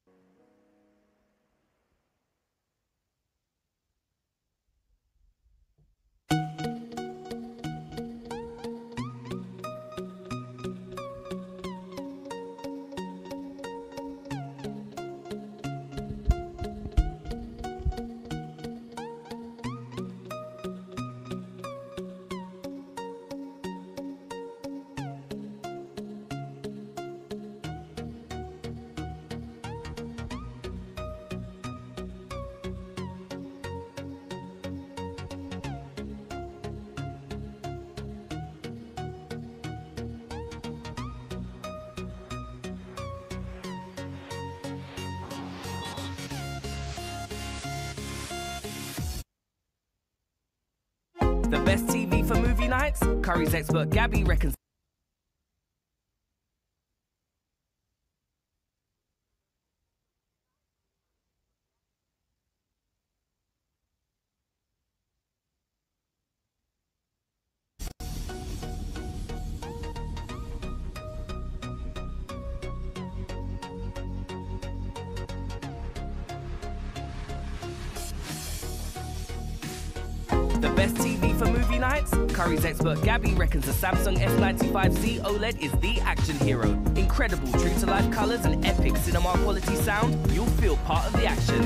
The best TV for movie nights? Curry's expert Gabby reckons. The best TV for movie nights? Curry's expert Gabby reckons the Samsung F95Z OLED is the action hero. Incredible true-to-life colours and epic cinema quality sound, you'll feel part of the action.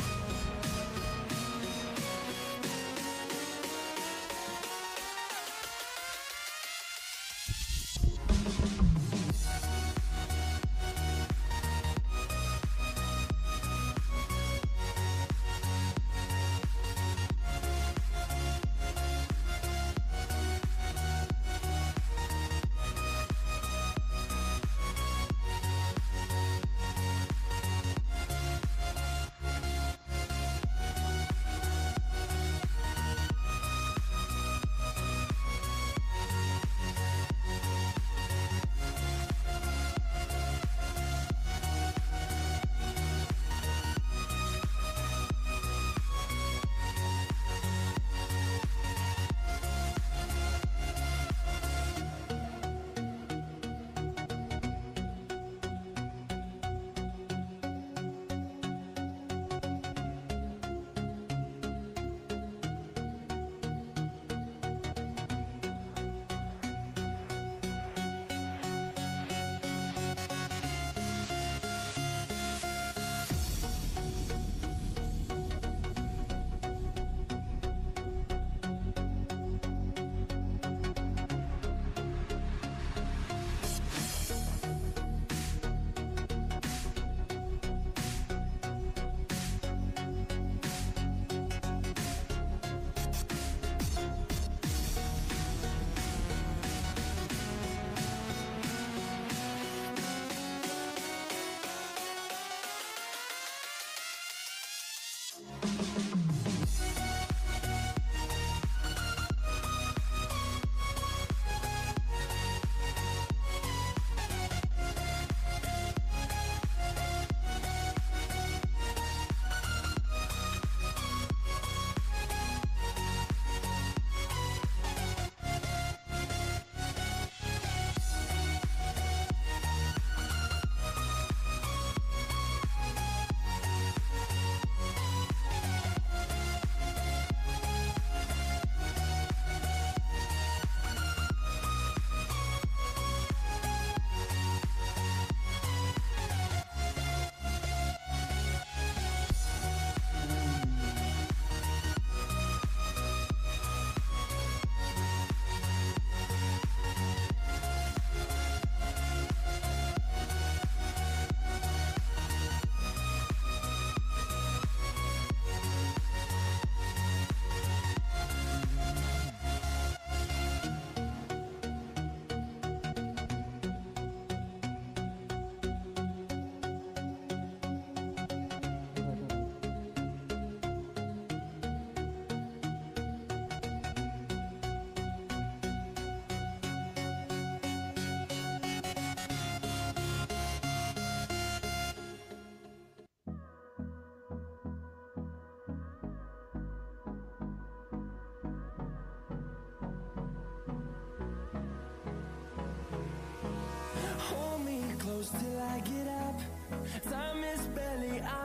Hold me close till I get up. Time is barely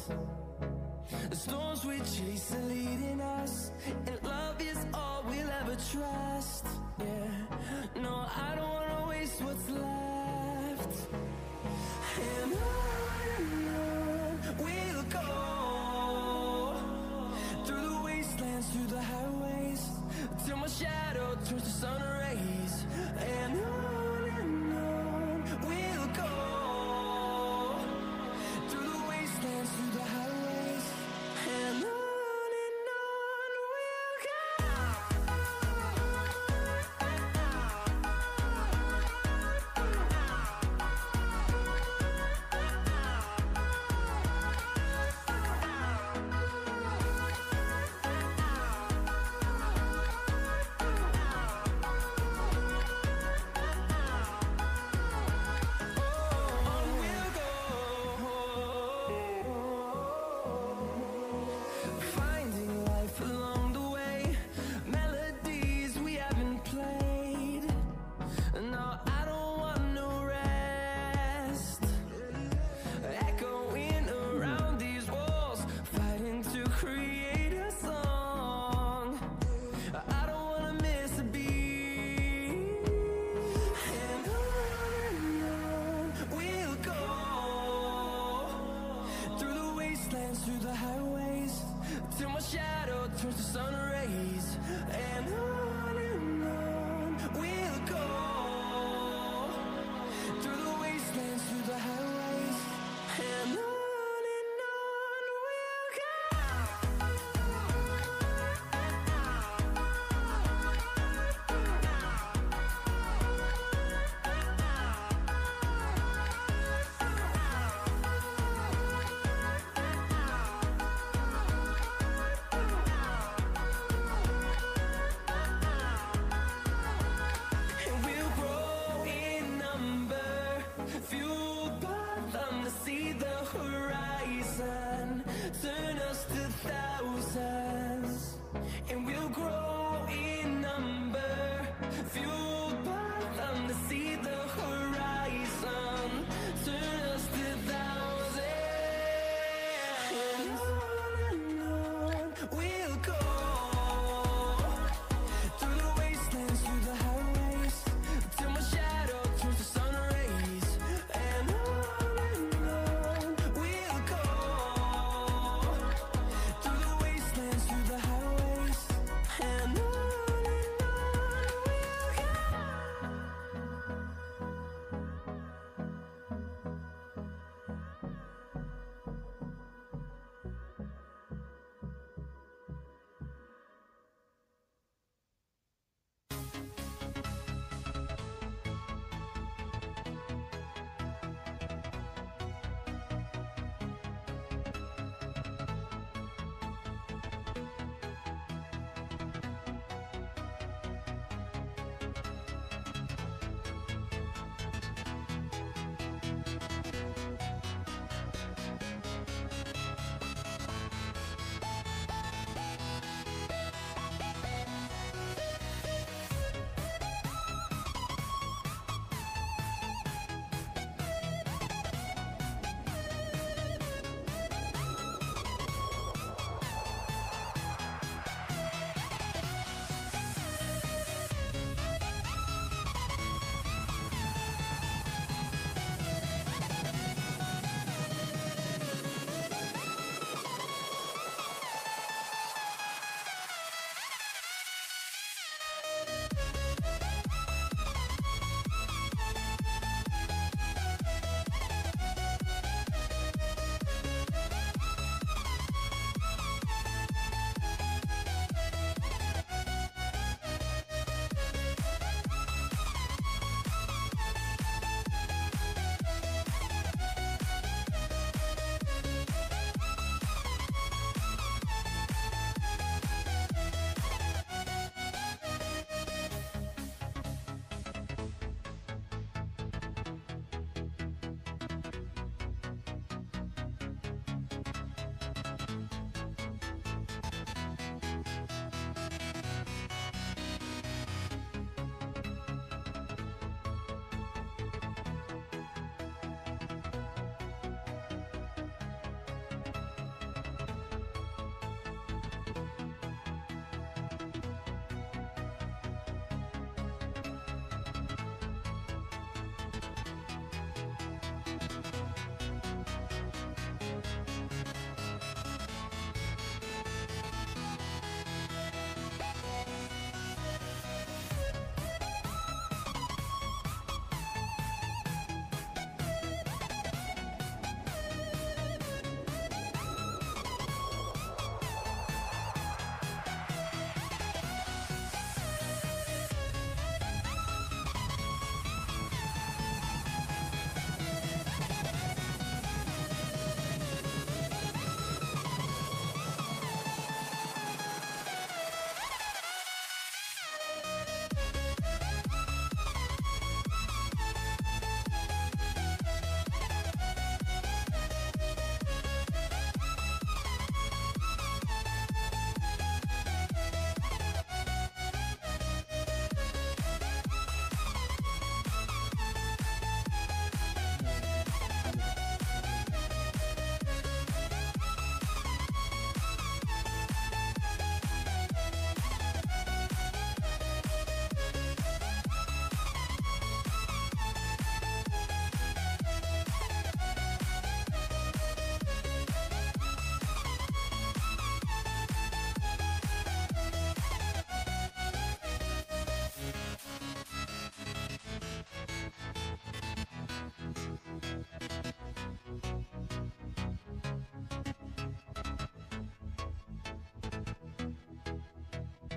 The storms we chase are leading us, and love is all we'll ever trust. Yeah, no, I don't wanna waste what's left. And on we'll go, through the wastelands, through the highways, till my shadow turns to sun rays. And on we'll go, through the wastelands, through the highways, and on we'll go.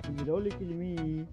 You're only killing me.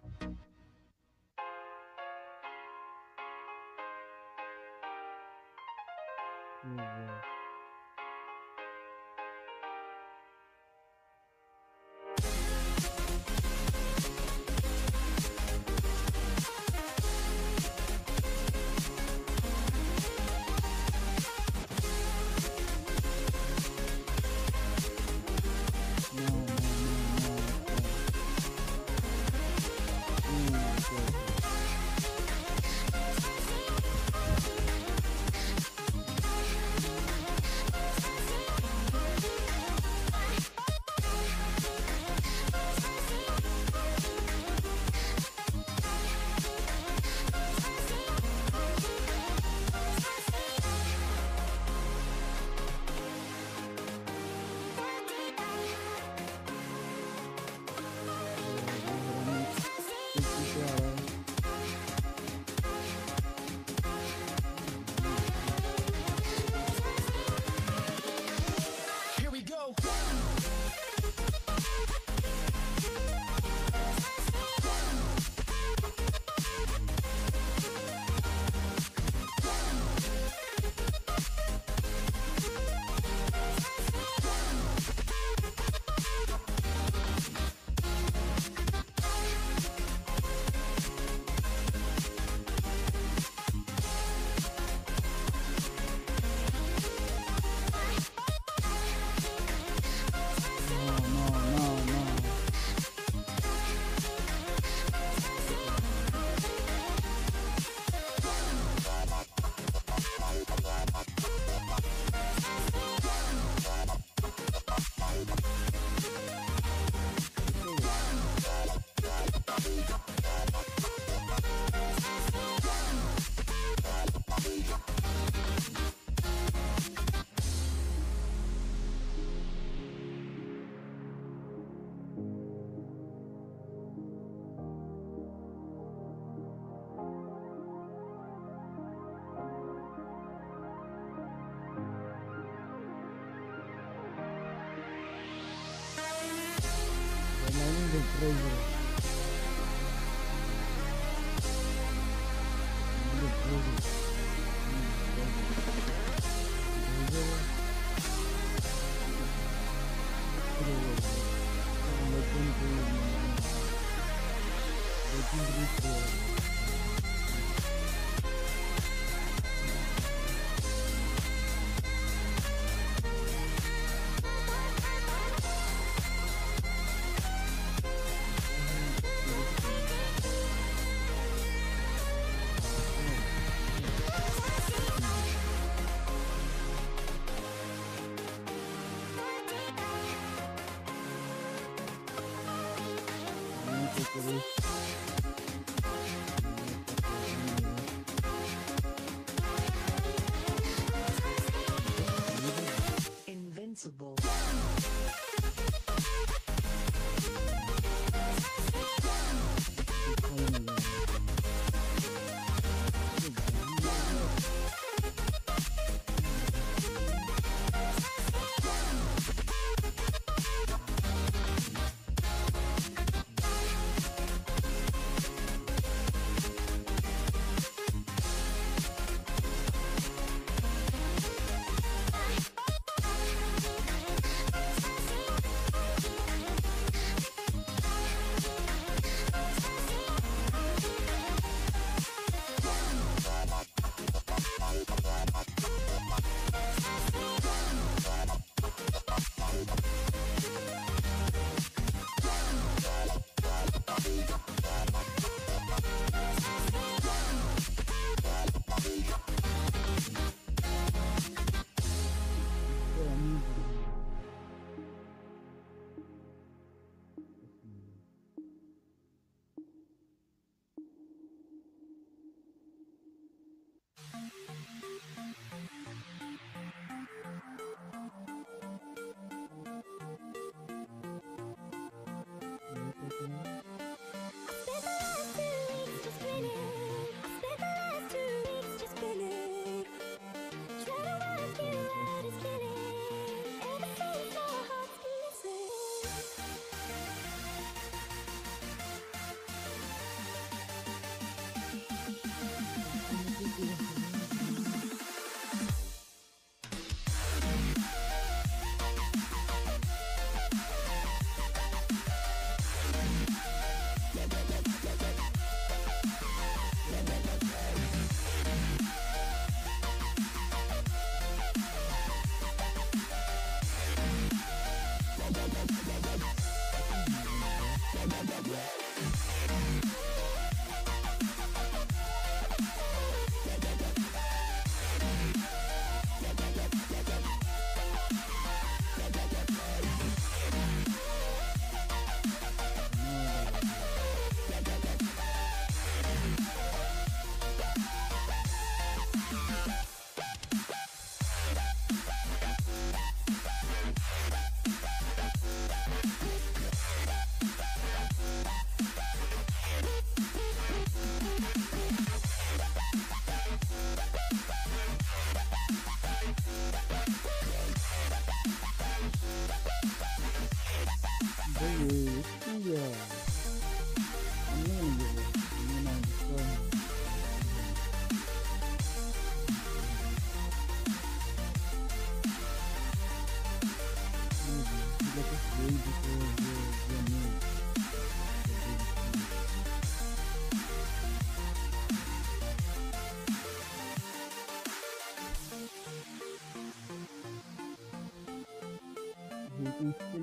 Invincible.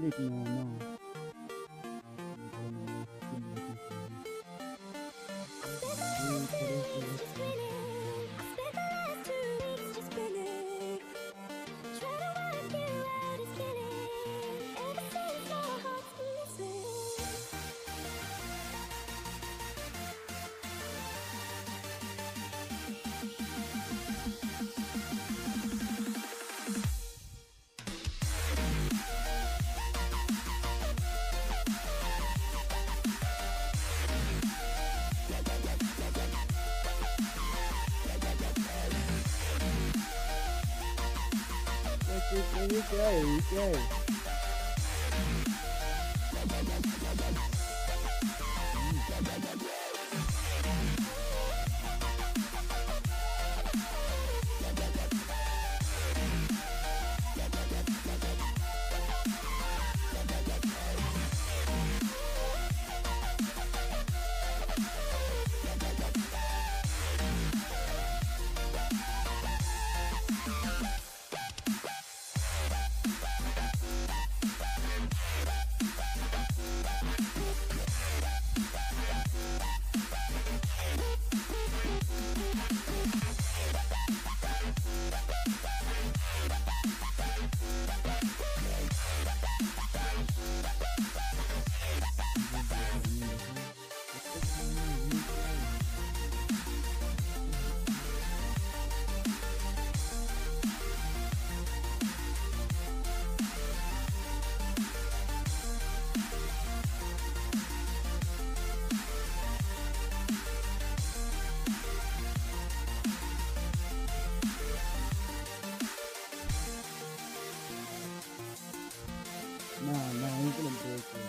Click no, no. Okay. Nah, ini belum break ya.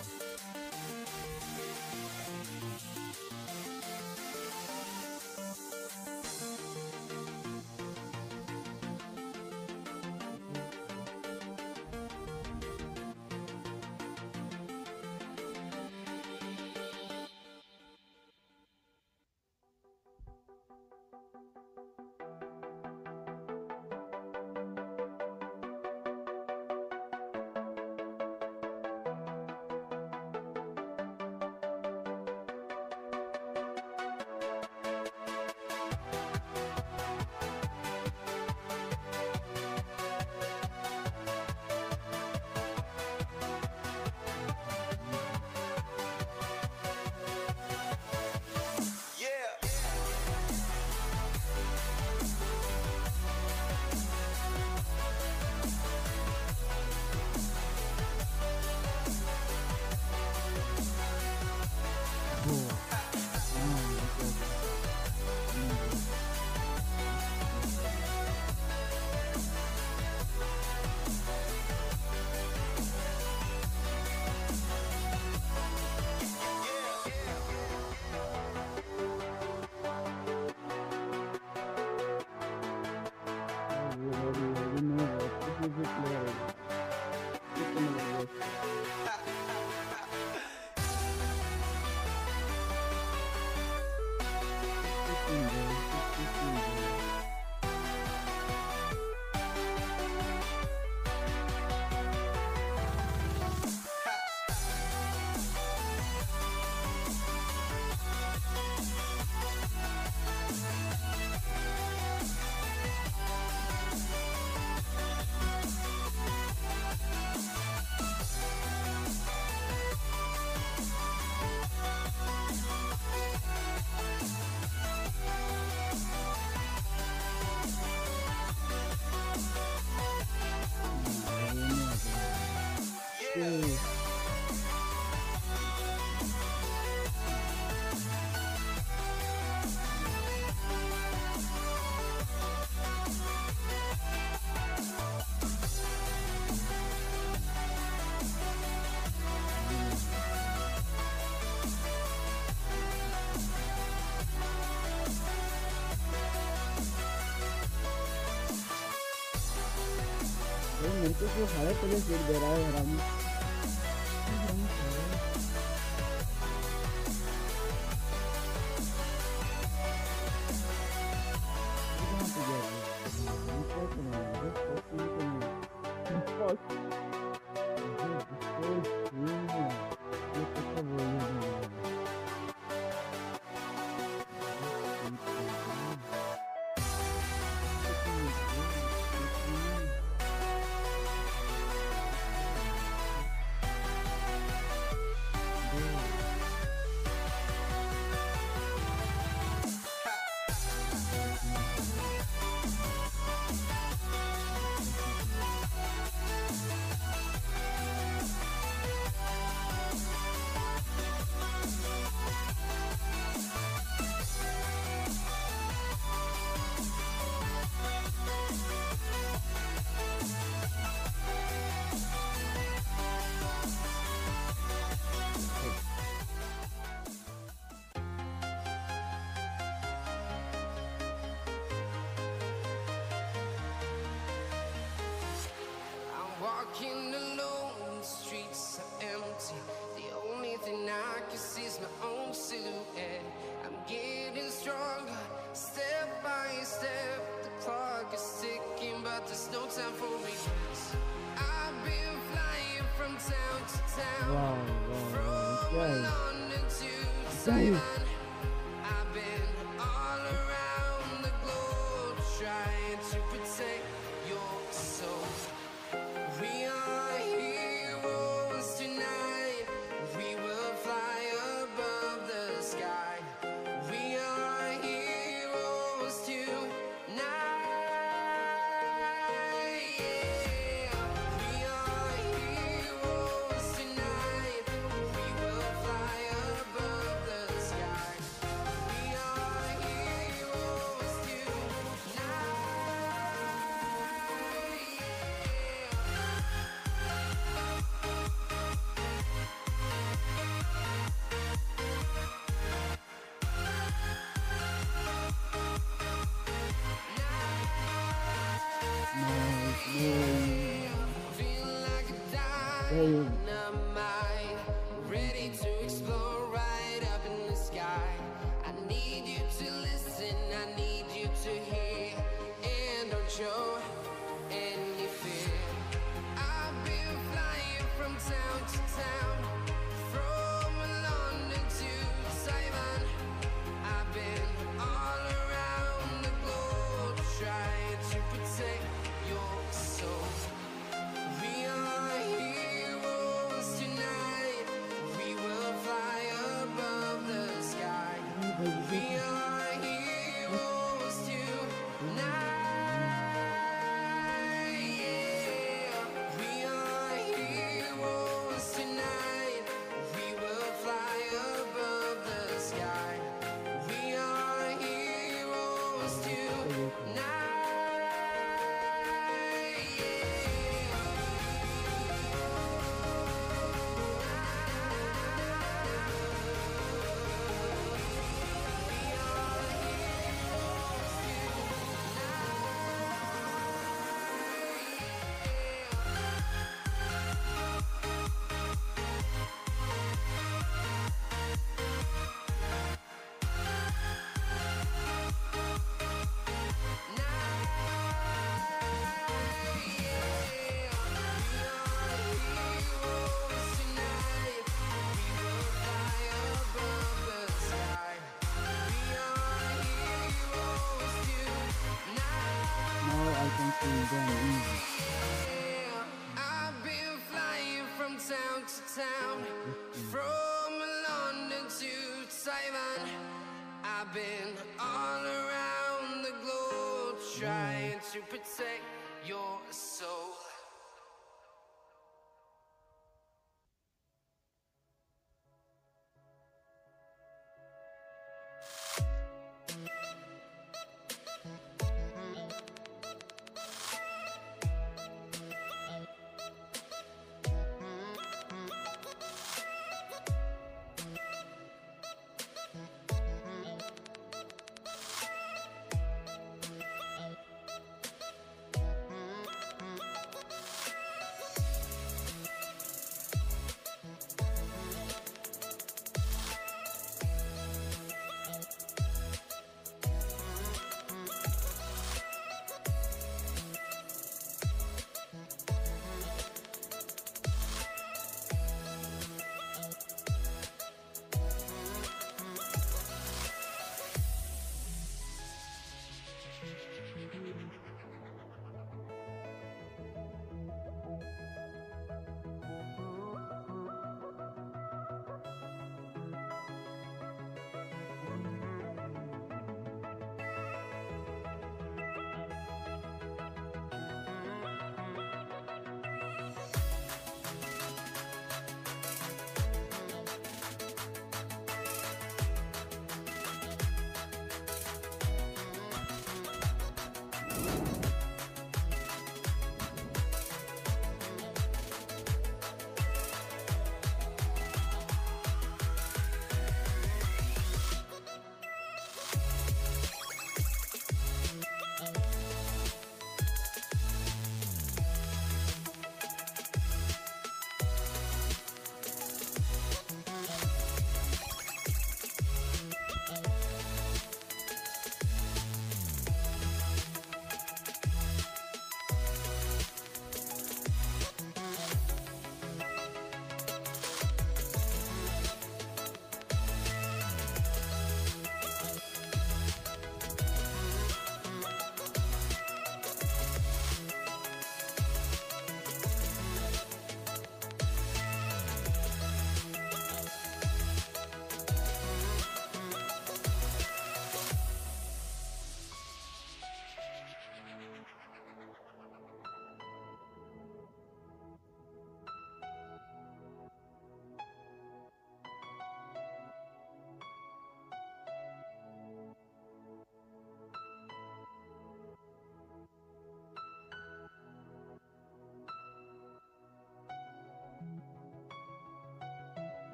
मेरे को जो higher पहले seat दे रहा है हरामी walking alone, the streets are empty. The only thing I can see is my own silhouette. I'm getting stronger, step by step. The clock is ticking, but there's no time for regrets. I've been flying from town to town, from London to Taiwan. I've been all around the globe, trying to protect your soul. We are heroes tonight. We will fly above the sky. We are heroes tonight. Yeah. We are heroes tonight. We will fly above the sky. We are heroes tonight. Feel like a dynamite, ready to explode right up in the sky. I need you to listen, I need you to hear, and don't show any fear. I've been flying from town to town, from London to Taiwan. I've been all around the globe, trying to protect your soul. We are heroes tonight. We will fly above the sky. We are heroes tonight. Yeah. We are heroes tonight. We will fly above the sky. We are heroes tonight. Now I can see them easy. I've been flying from town to town, from London to Taiwan. I've been all around the globe, trying to protect your soul.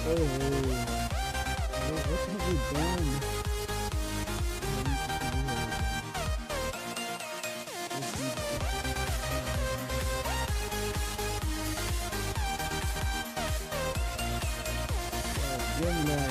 What have you done? Dreamland.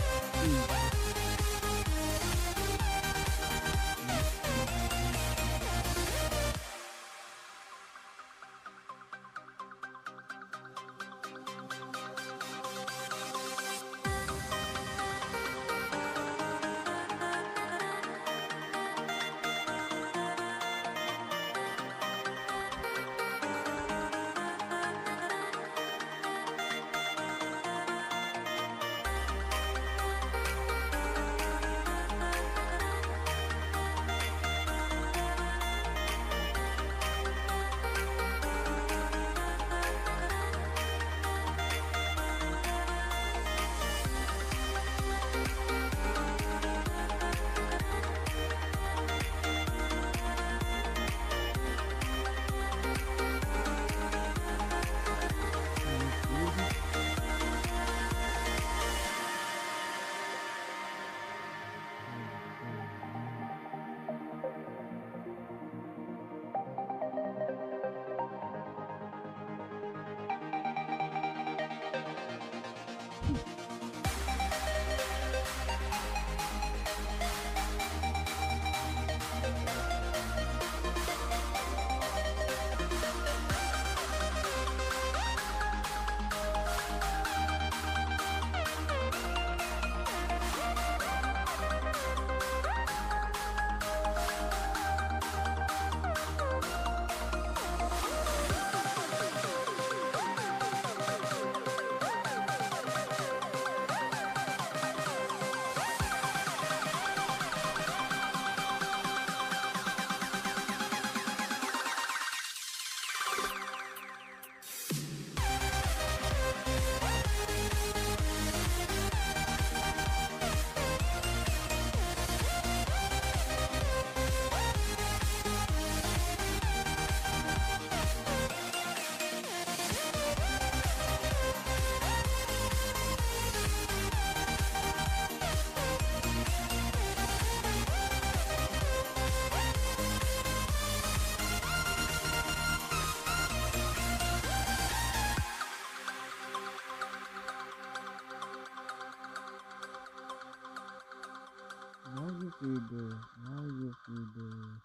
Now you feel the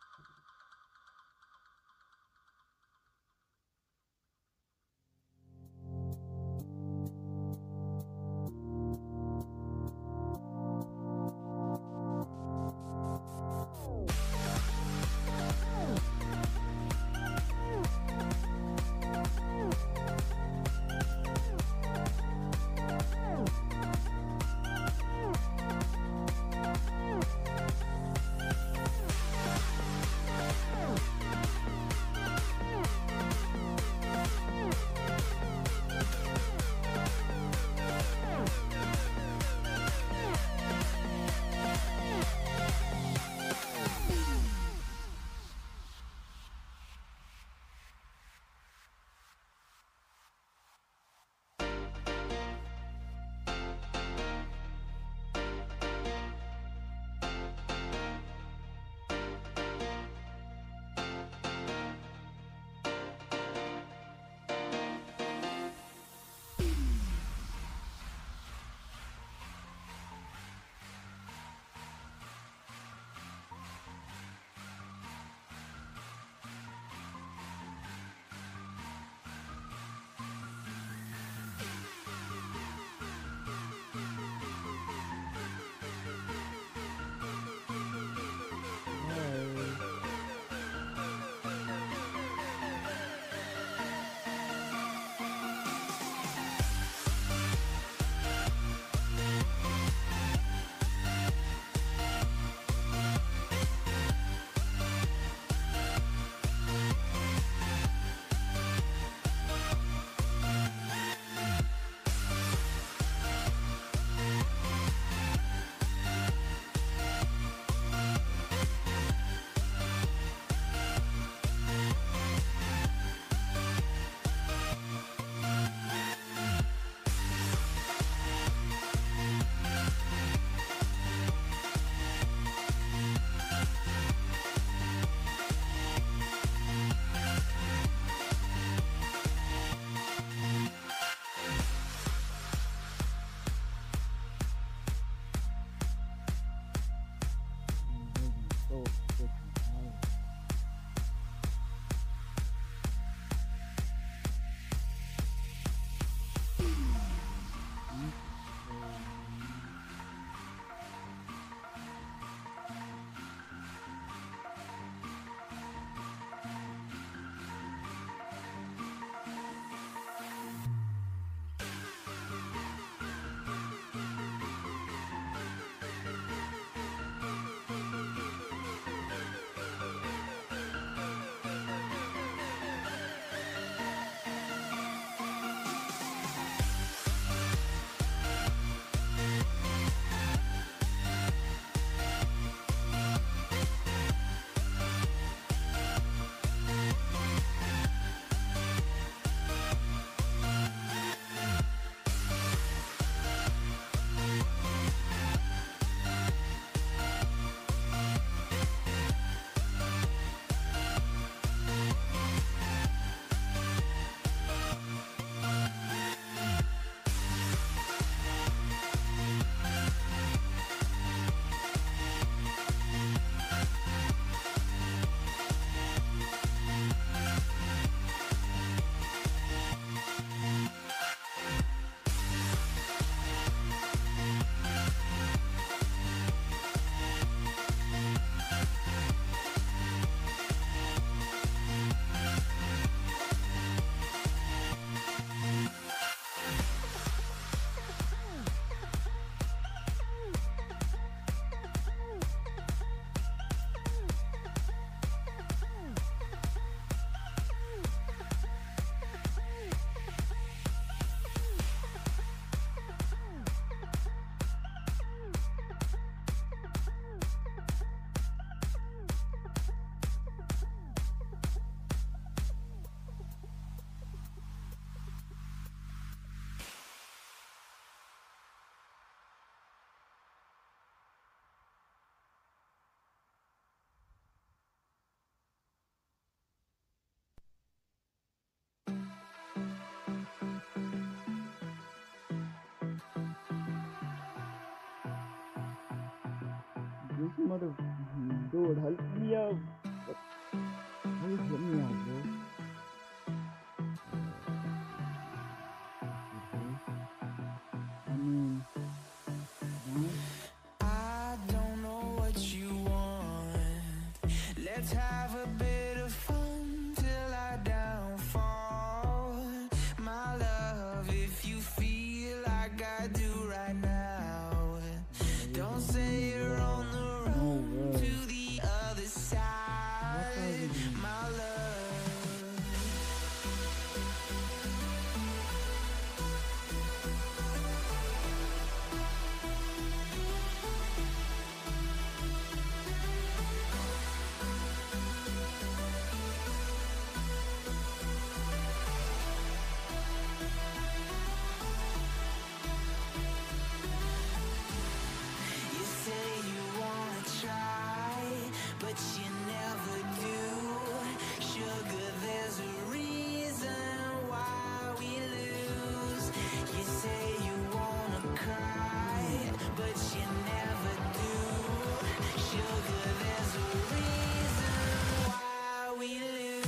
this mother dude, help me out. Please help me out, bro. I mean, I don't know what you want. Let's have a bit of fun till I downfall. My love, if you feel like I do right now, don't say you're on the road to the other side. My love. You say you wanna try, but you never do. Sugar, there's a reason why we lose. You say you wanna cry, but you never do. Sugar, there's a reason why we lose.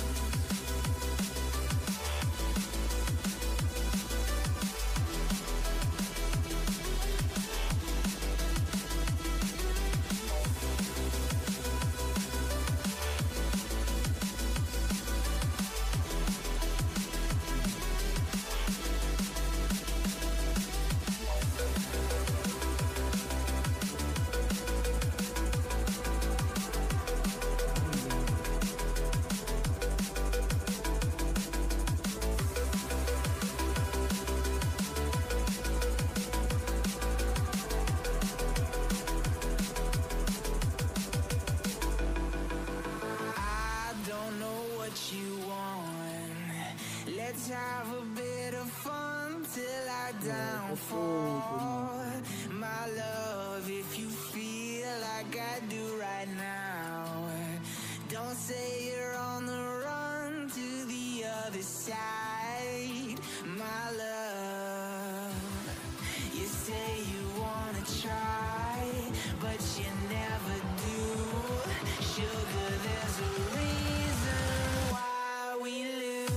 I don't know what you want. Let's have a bit of fun till I downfall. My love, if you feel like I do right now, don't say you're on the run to the other side. My love, you say you wanna try, but you never do. Sugar, there's a reason why we lose.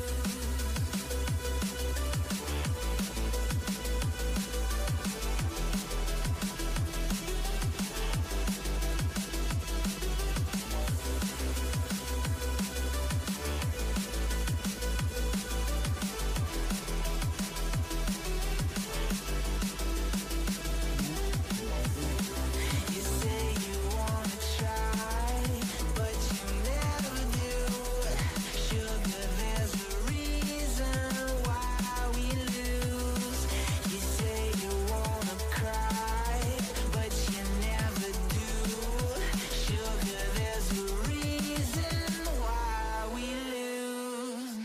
You say you wanna try, but you never do. Sugar, there's a reason why we lose. You say you wanna cry, but you never do. Sugar, there's a reason why we lose.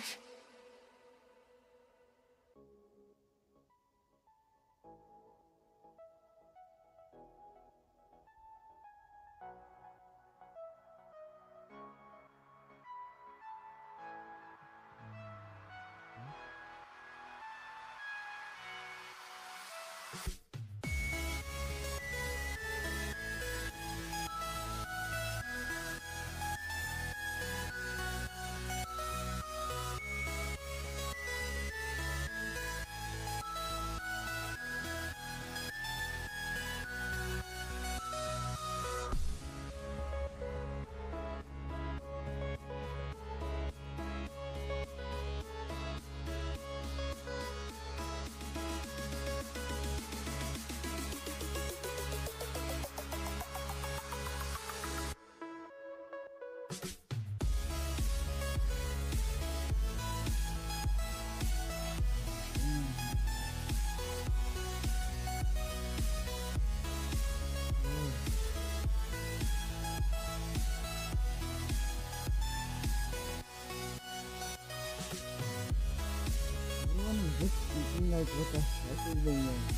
everyone is just thinking like, what the heck is going on?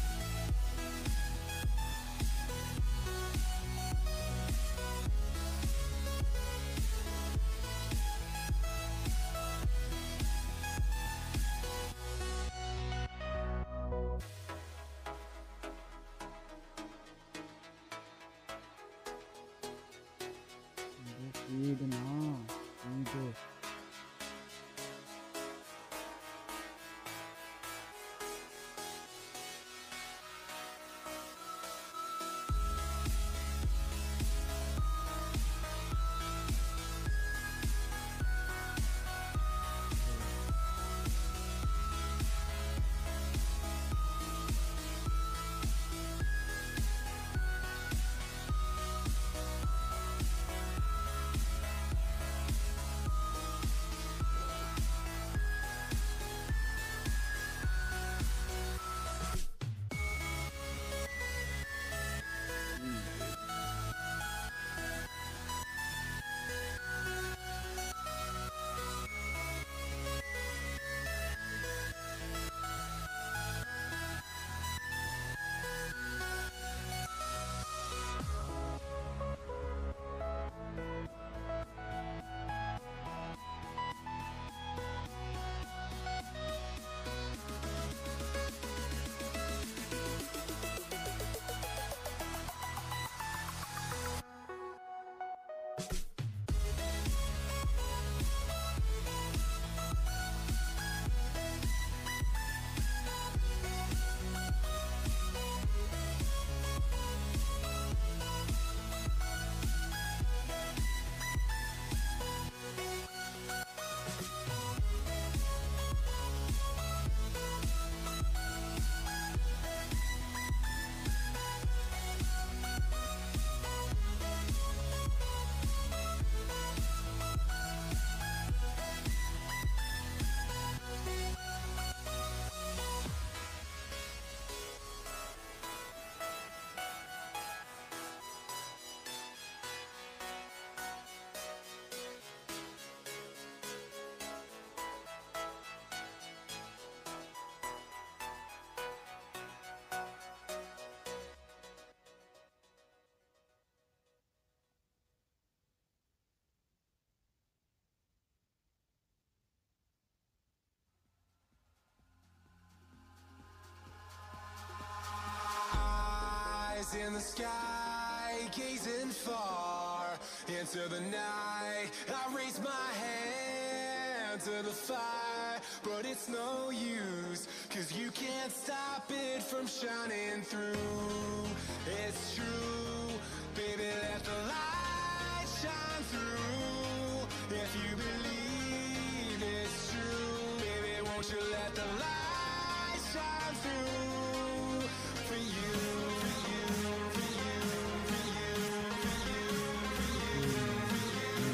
in the sky, gazing far into the night. I raise my hand to the fire, but it's no use, 'cause you can't stop it from shining through. It's true, baby, let the light shine through. If you believe it's true, baby, won't you let the light shine through for you, for you, for you, for you, for you, for you, for you,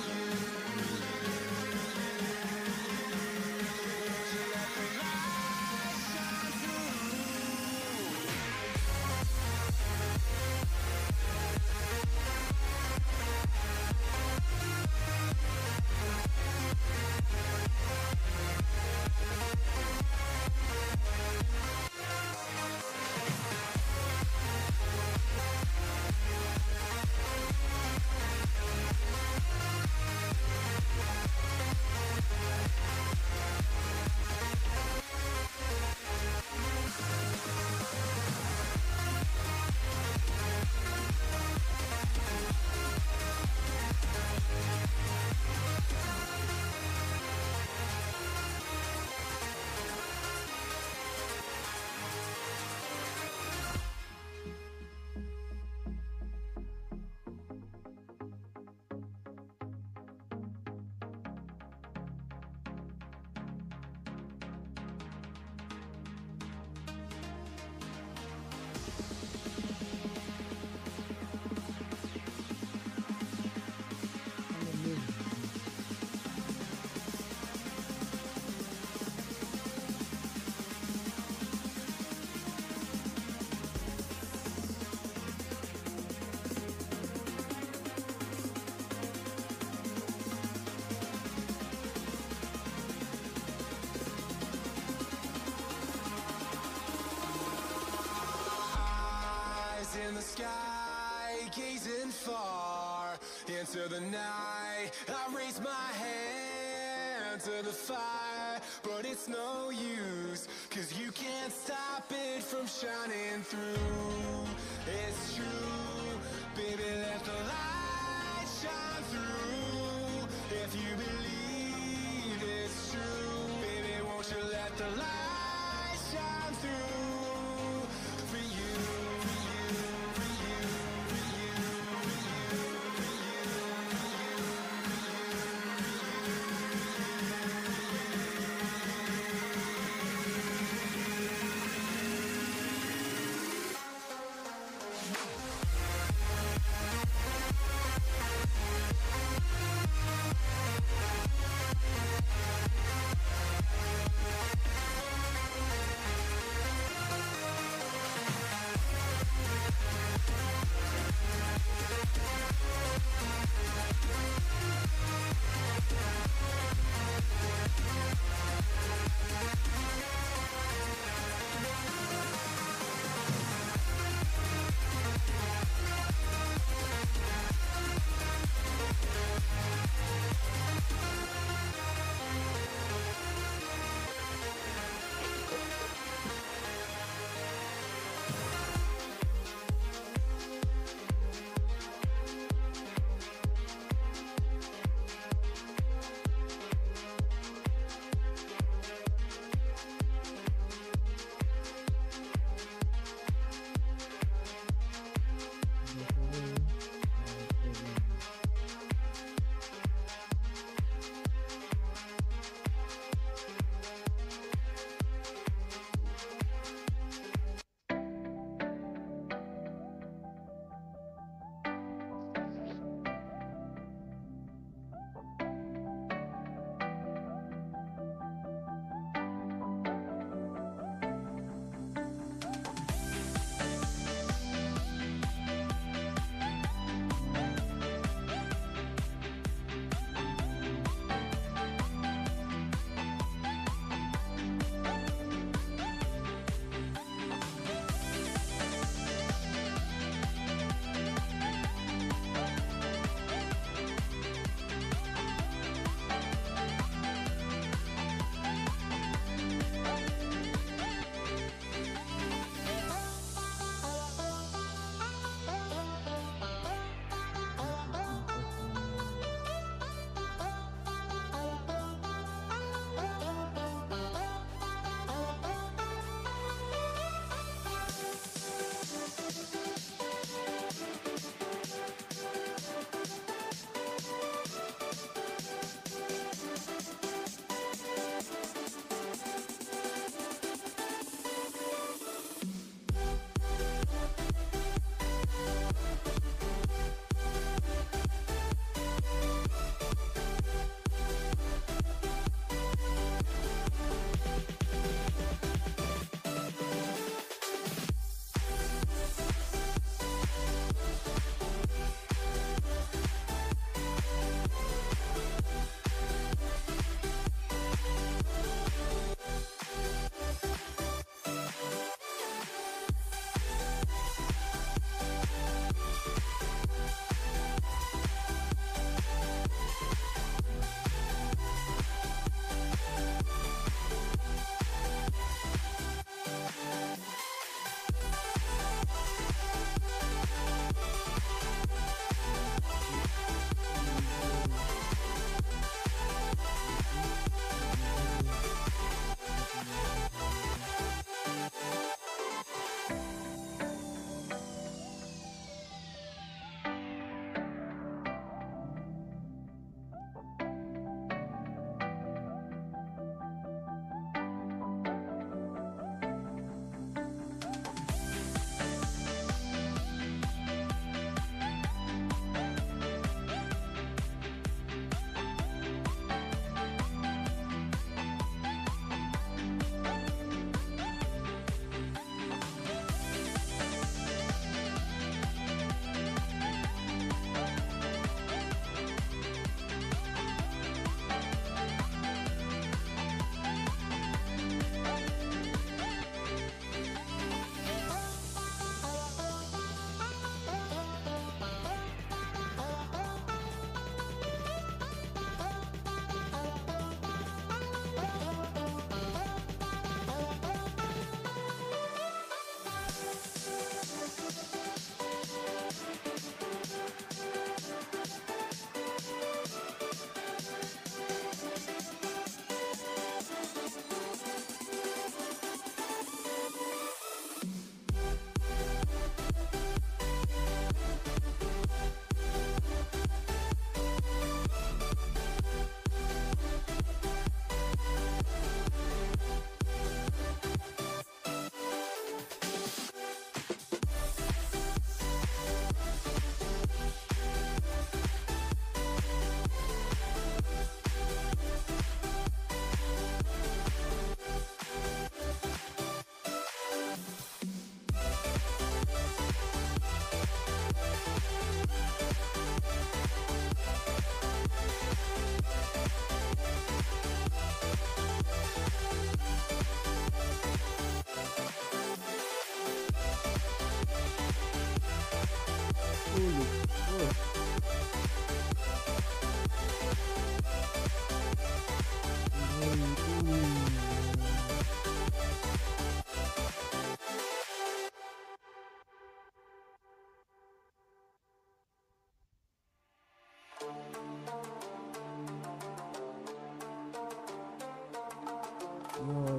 won't you let the light shine through? In the sky, gazing far into the night. I raise my hand to the fire, but it's no use, 'cause you can't stop it from shining through. It's true, baby, let the light shine through. If you believe it's true, baby, won't you let the light shine through for you, for you, for you, for you, for you, for you, for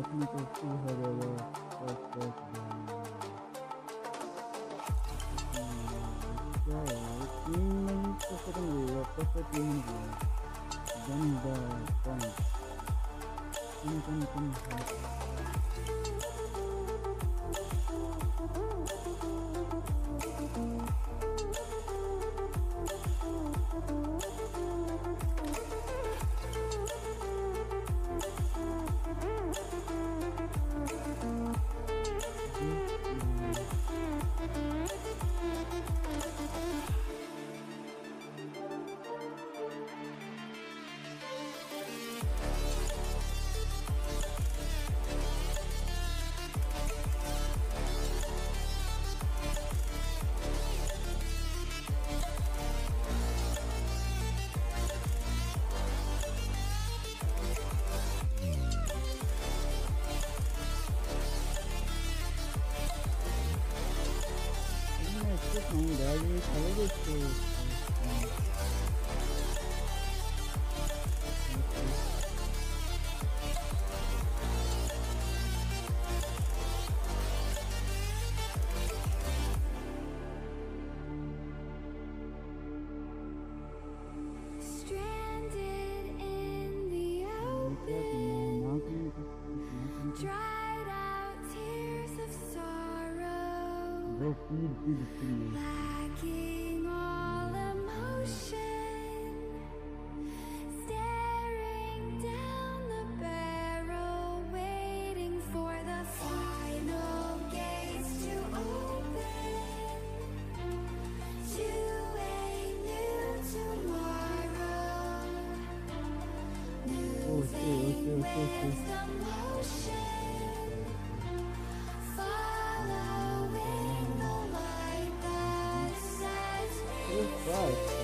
let me just see whatever perfect okay, 3 minutes per second we are perfectly then the point come. Stranded in the open, dried out tears of sorrow, lacking all emotion, staring down the barrel, waiting for the final gates to open to a new tomorrow. Moving with the motion, following the light that sets me free.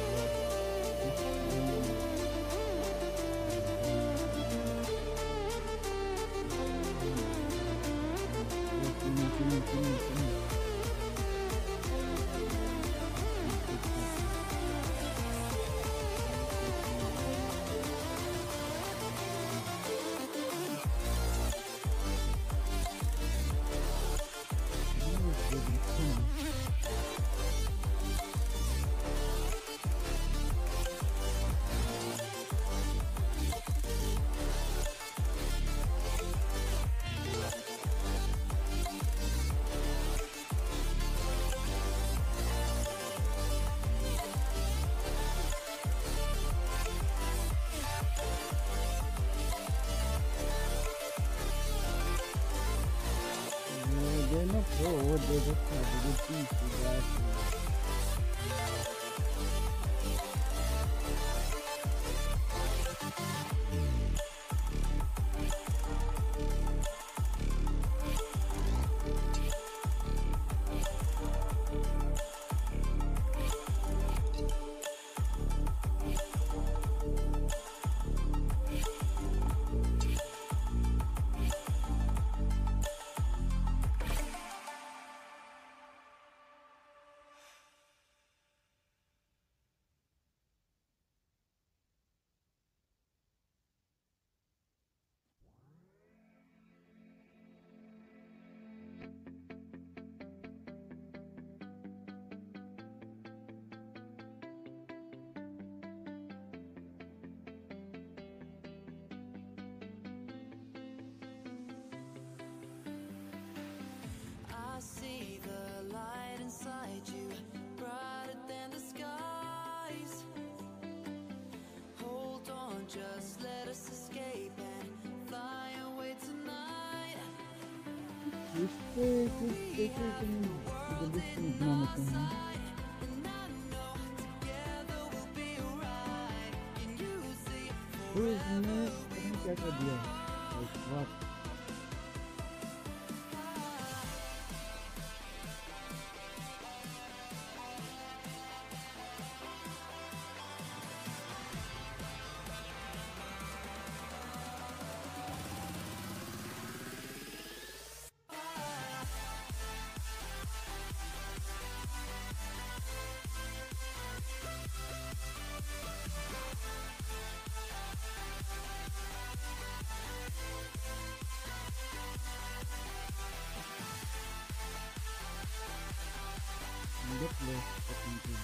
They're not pro, they just have a good piece to that. I see the light inside you, brighter than the skies. Hold on, just let us escape and fly away tonight. And I know together we'll be alright. Can you see? What? बहुत less technically.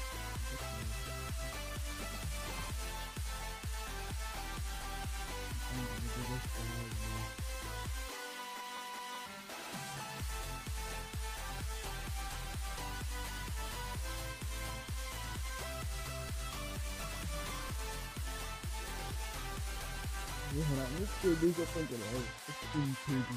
ये हराने के भी जो अपन चला है 15 kg.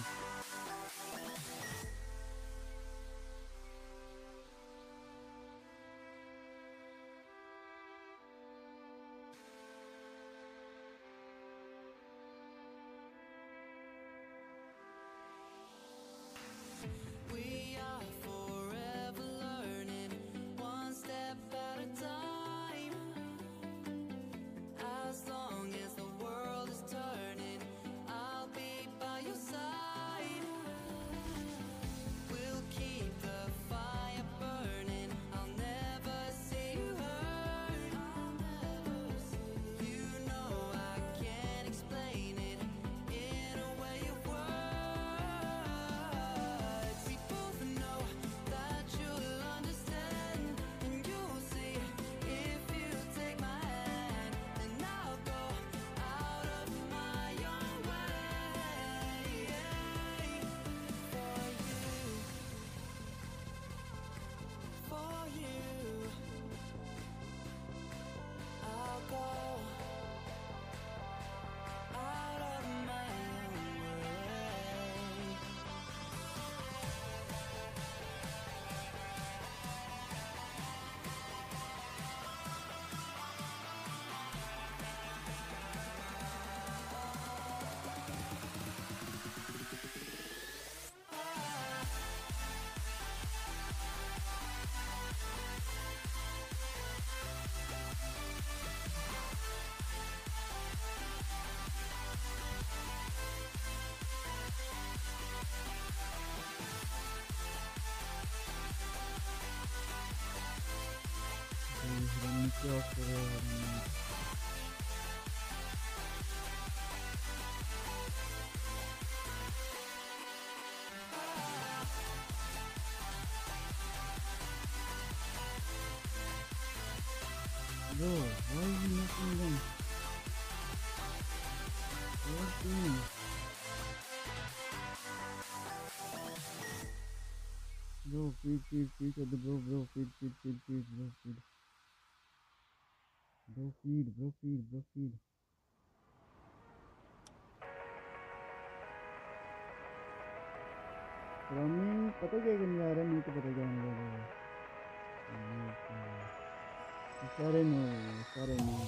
We are forever learning, one step at a time. As long as the world is turning, I'll be by your side. We'll keep the fire burning. I'll never see you hurt. You know I can't explain it in a way of words. We both know that you'll understand, and you'll see if you take my hand. Then I'll go out of my own way for you. I'll go out of my own way. नीचे off करो Bro, why are you making them? What do you mean? Bro, feed, at the bro, feed, bro, feed. Bro, feed. Running पता क्या करने जा रहा है, मुझे तो पता क्या होने जा रहा है. सारे no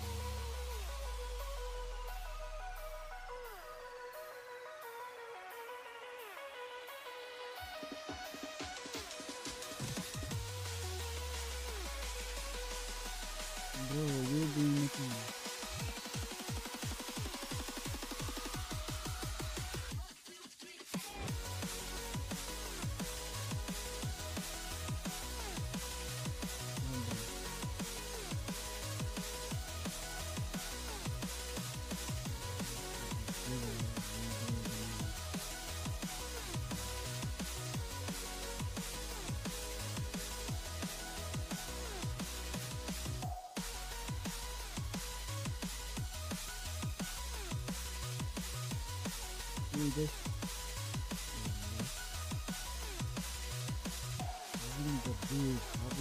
Bro, you doing nothing. You just having the big.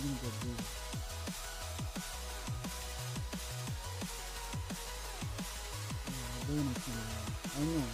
I know.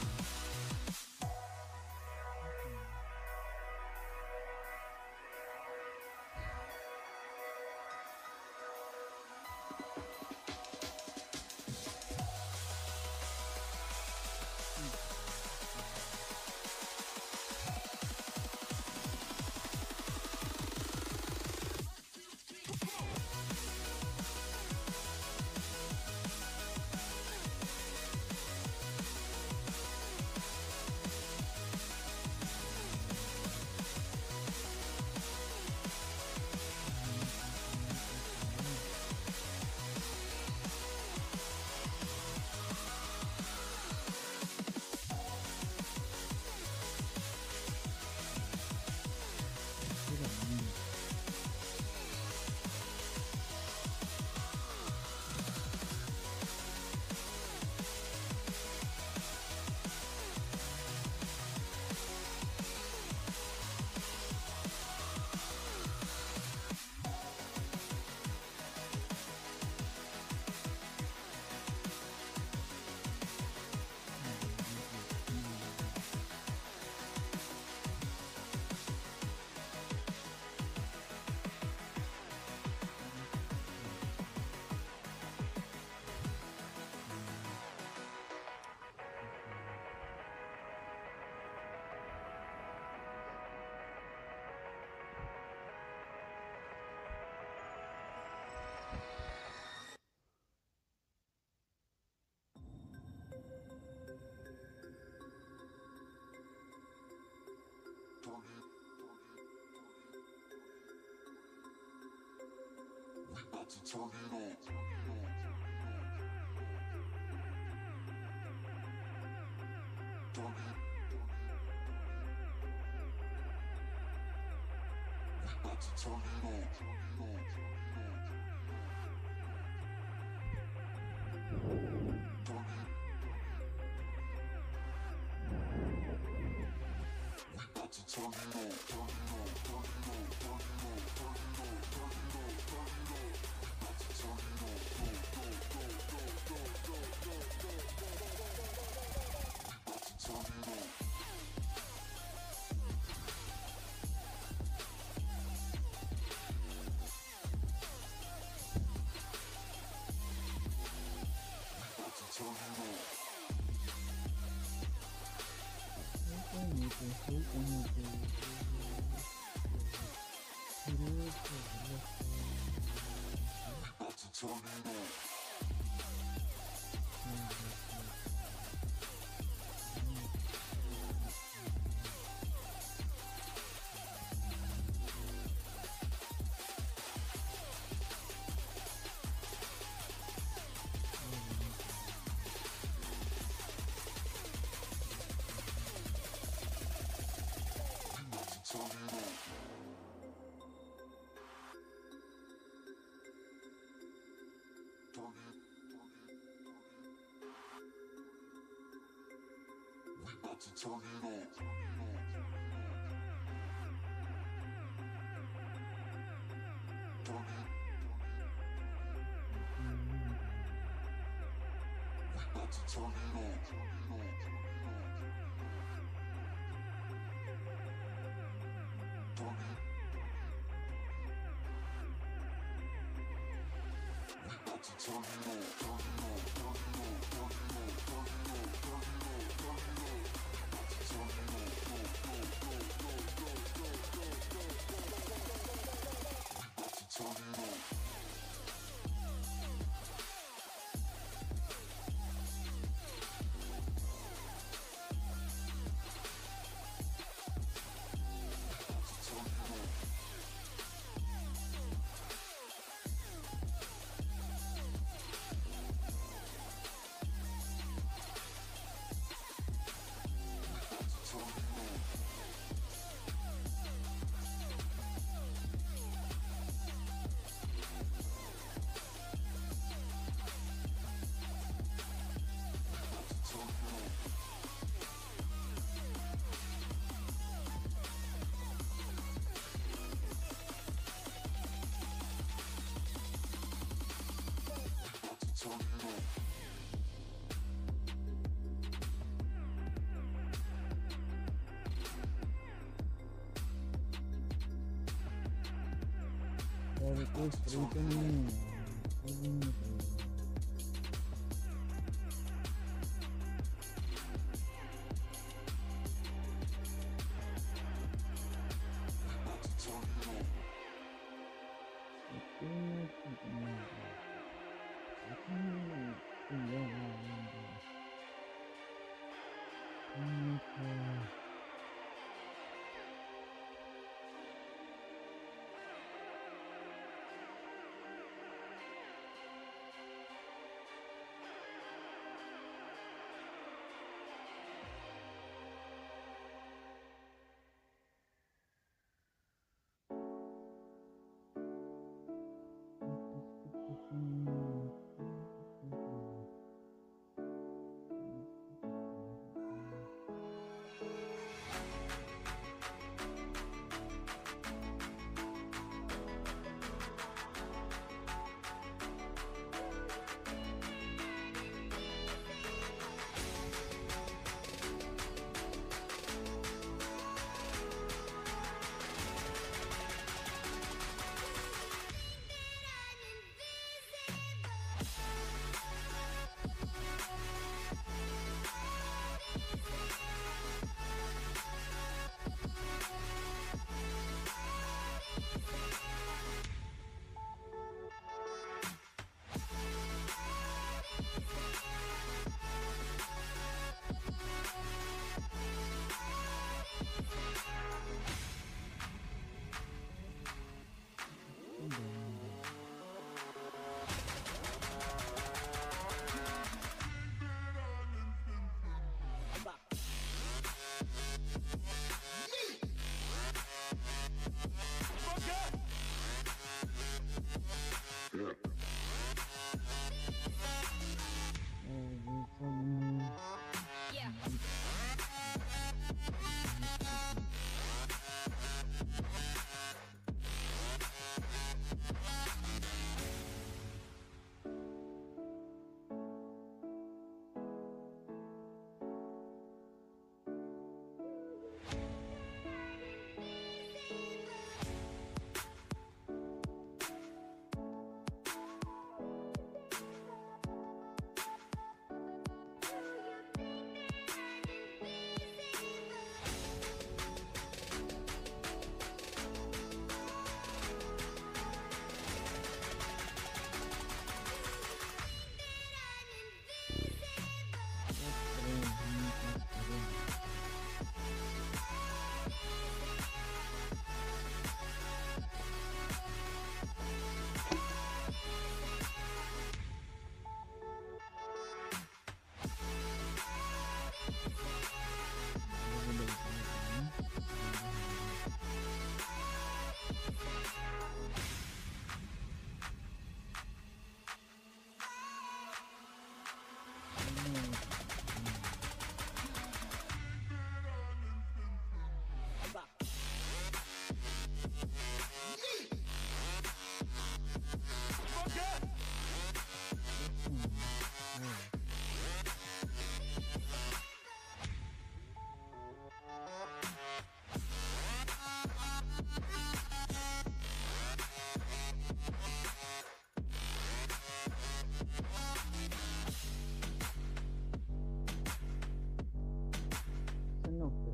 sen också.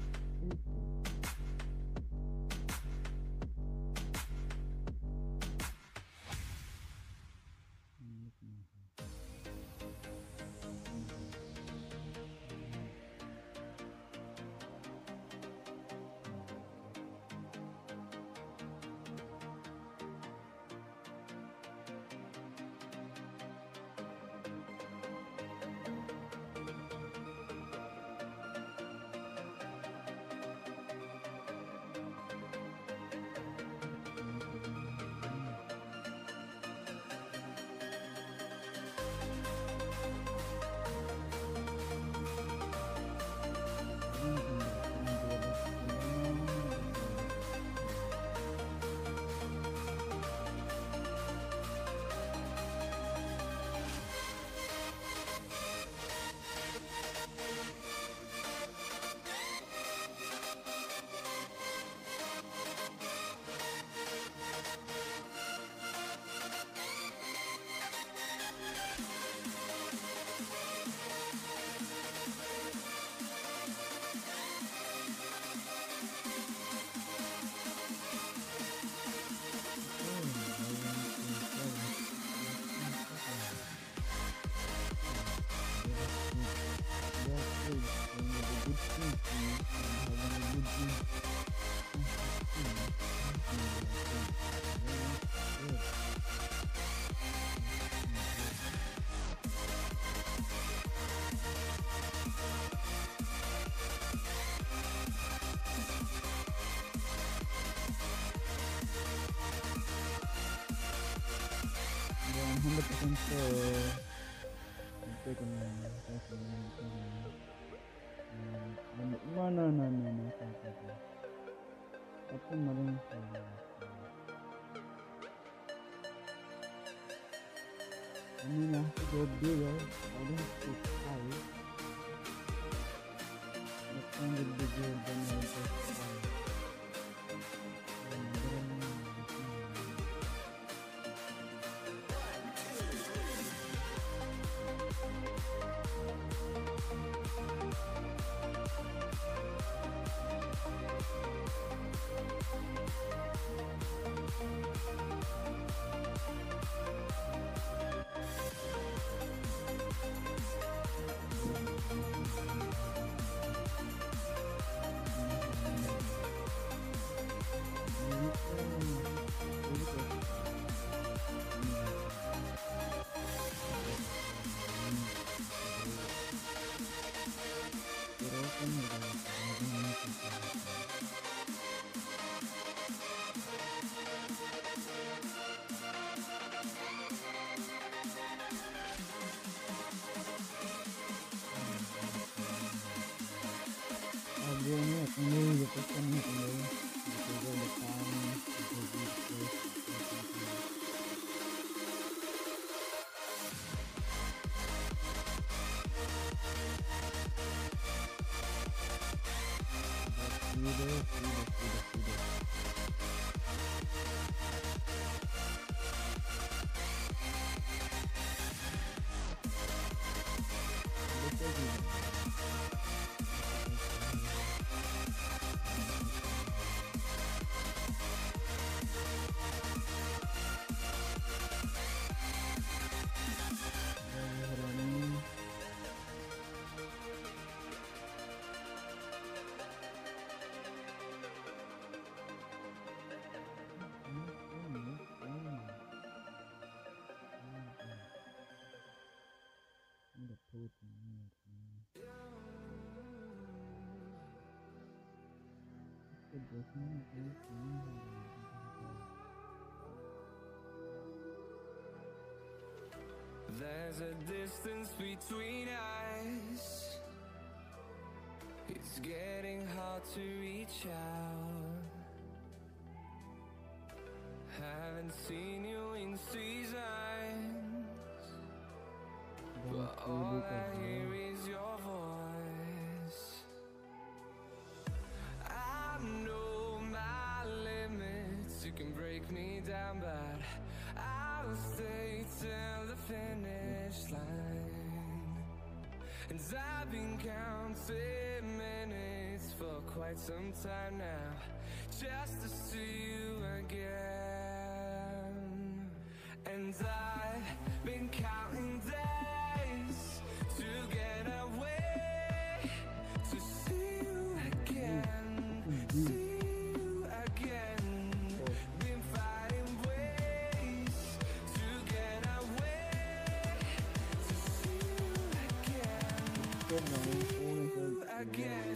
Dan 100% sampai dengan mana apa malam ini lah job dia ada sekali lepas berbeza dengan ini gitu kan ini gitu depan There's a distance between us. It's getting hard to reach out. Haven't seen you in seasons, but all I hear is your voice. I know my limits, you can break me down, but I'll stay till the finish line. And I've been counting minutes for quite some time now, just to see you again. And I've been counting days to get away, to see you again, see you again. Been finding ways to get away, to see you again.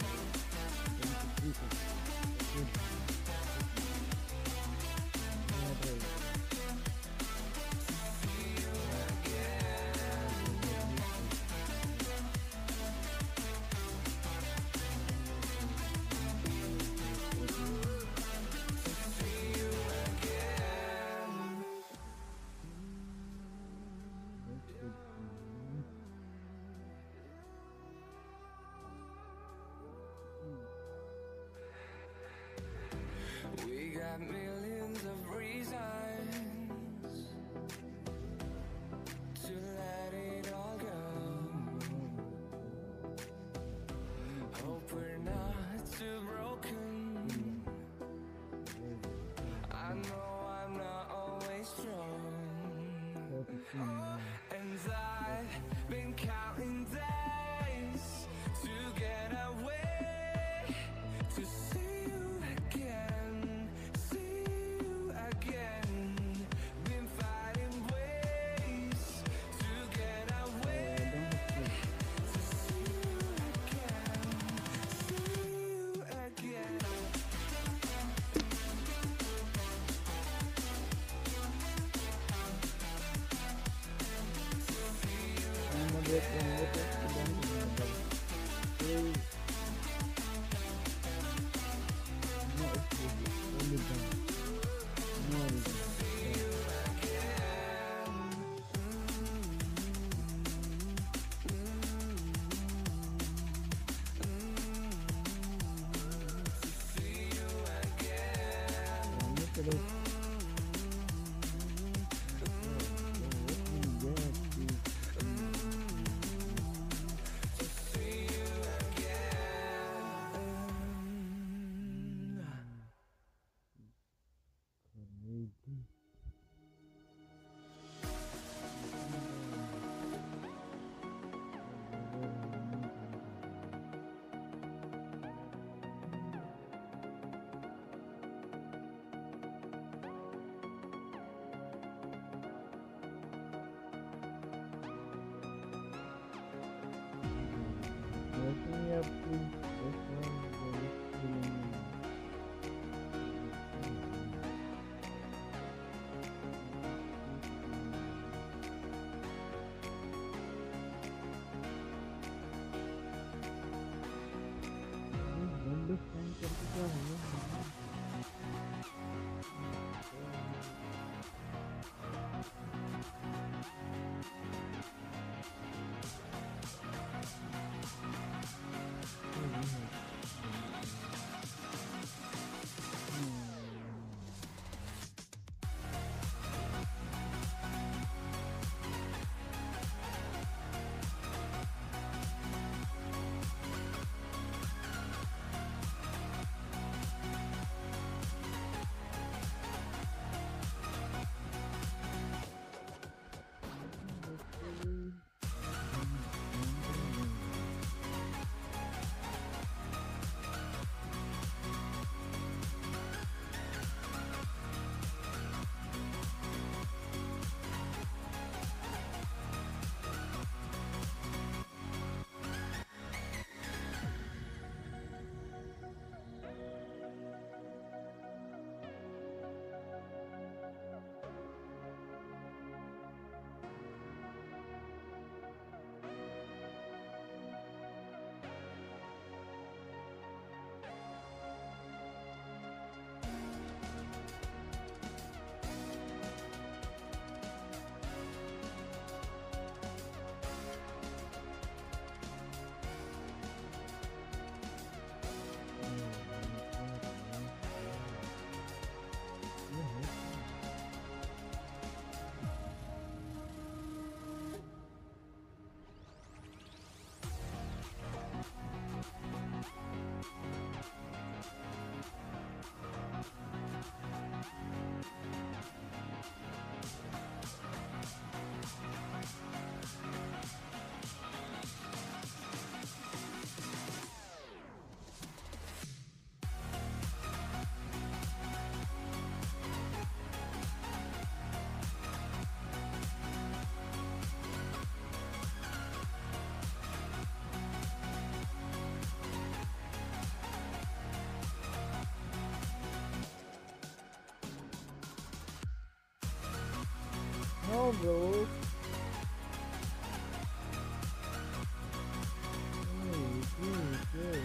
We got millions of reasons to let it all go. Hope we're not too broken. I know I'm not always strong. And I've been counting days to get away, to see you again, see you again. Been finding ways to get away, to see you again, see you again. No, bro. Hey.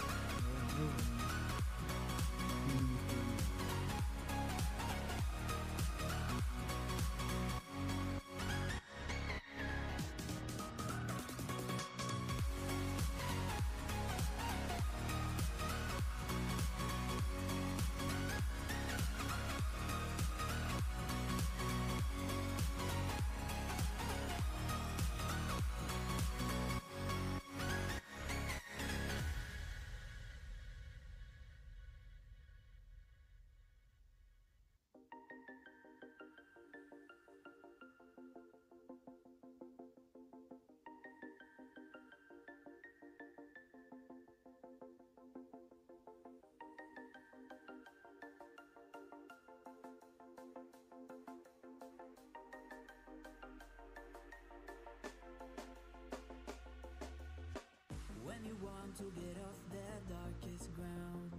When you want to get off the darkest ground,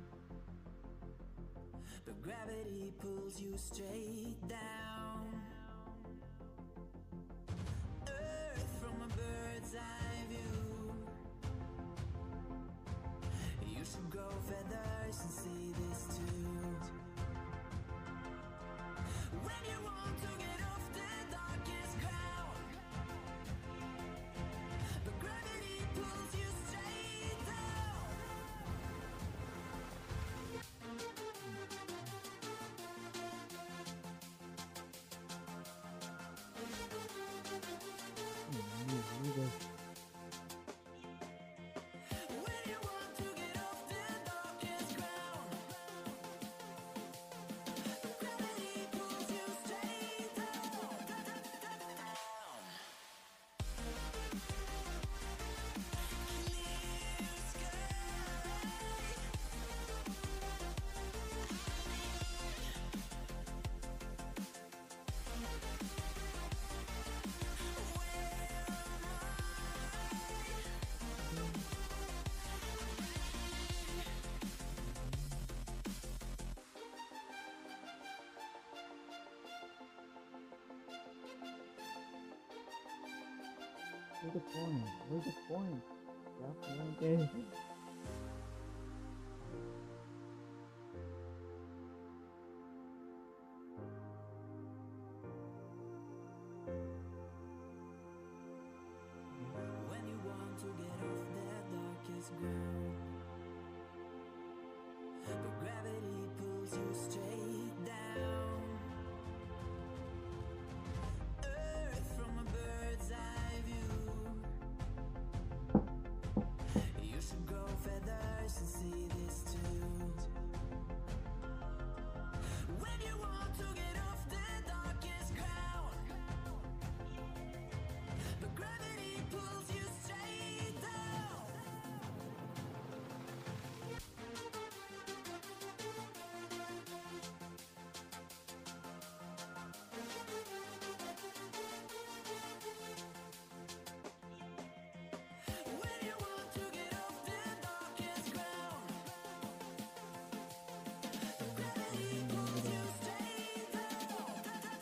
but gravity pulls you straight down. Earth from a bird's eye view. You should grow feathers and see this too. When you want to get off the darkest ground, but gravity pulls you straight down. When you want to get off the darkest ground, but gravity pulls you straight down. Clear sky. Where's the point? Where's the point? Yeah, okay. When you want to get off the darkest ground, but gravity pulls you straight down. Earth from a bird's eye view. You should grow feathers and see this too. When you want to get off the darkest ground, but gravity pulls you straight down. When you want to get off the darkest ground, gravity pulls you straight down.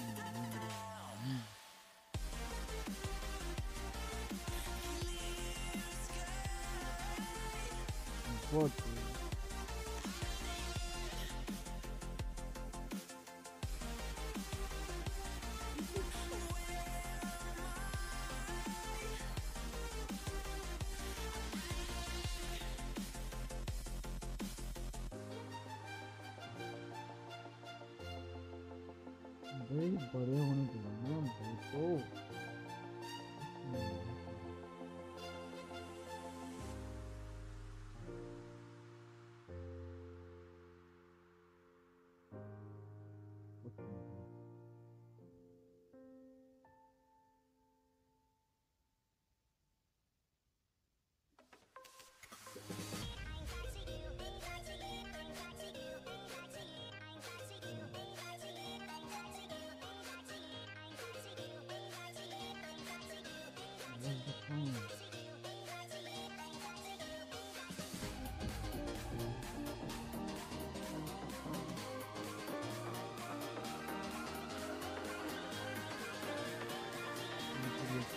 Clear sky. What? भाई बड़े होने के बाद ना भाई तो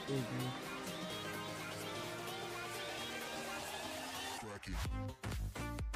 Beijo. Crack it.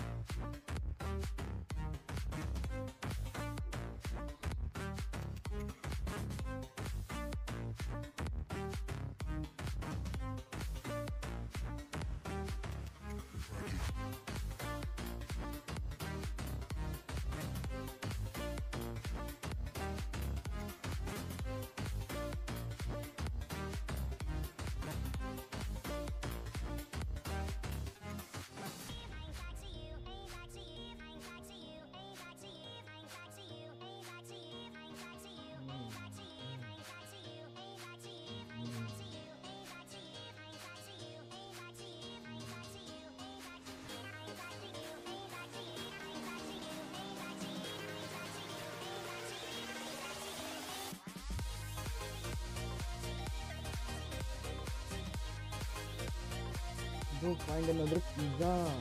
Go find another pizza.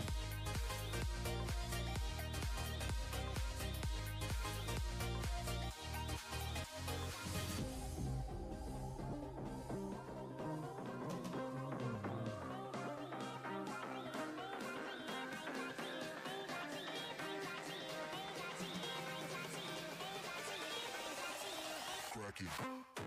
Crack it.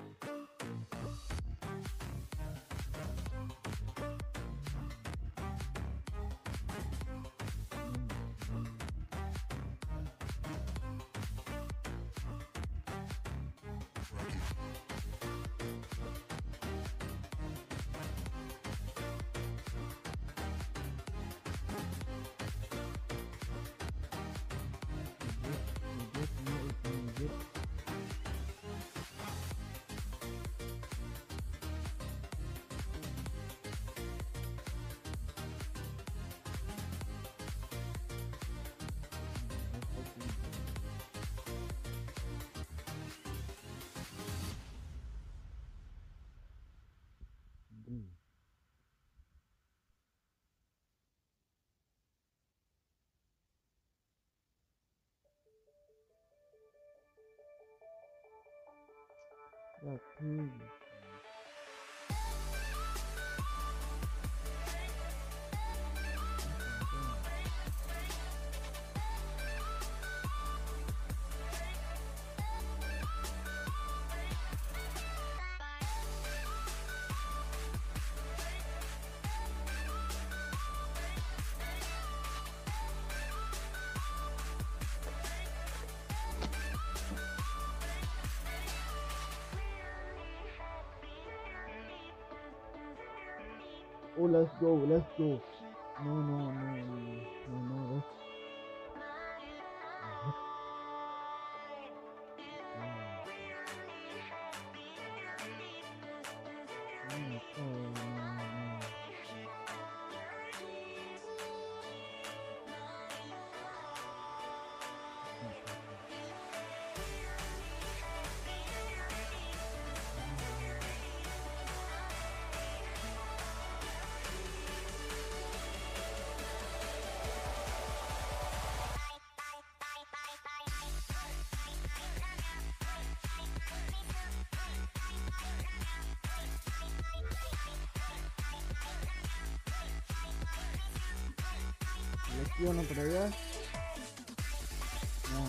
Yeah, please. Oh, let's go, let's go. No, no, no, no, no, no, let's. Lección por allá. No.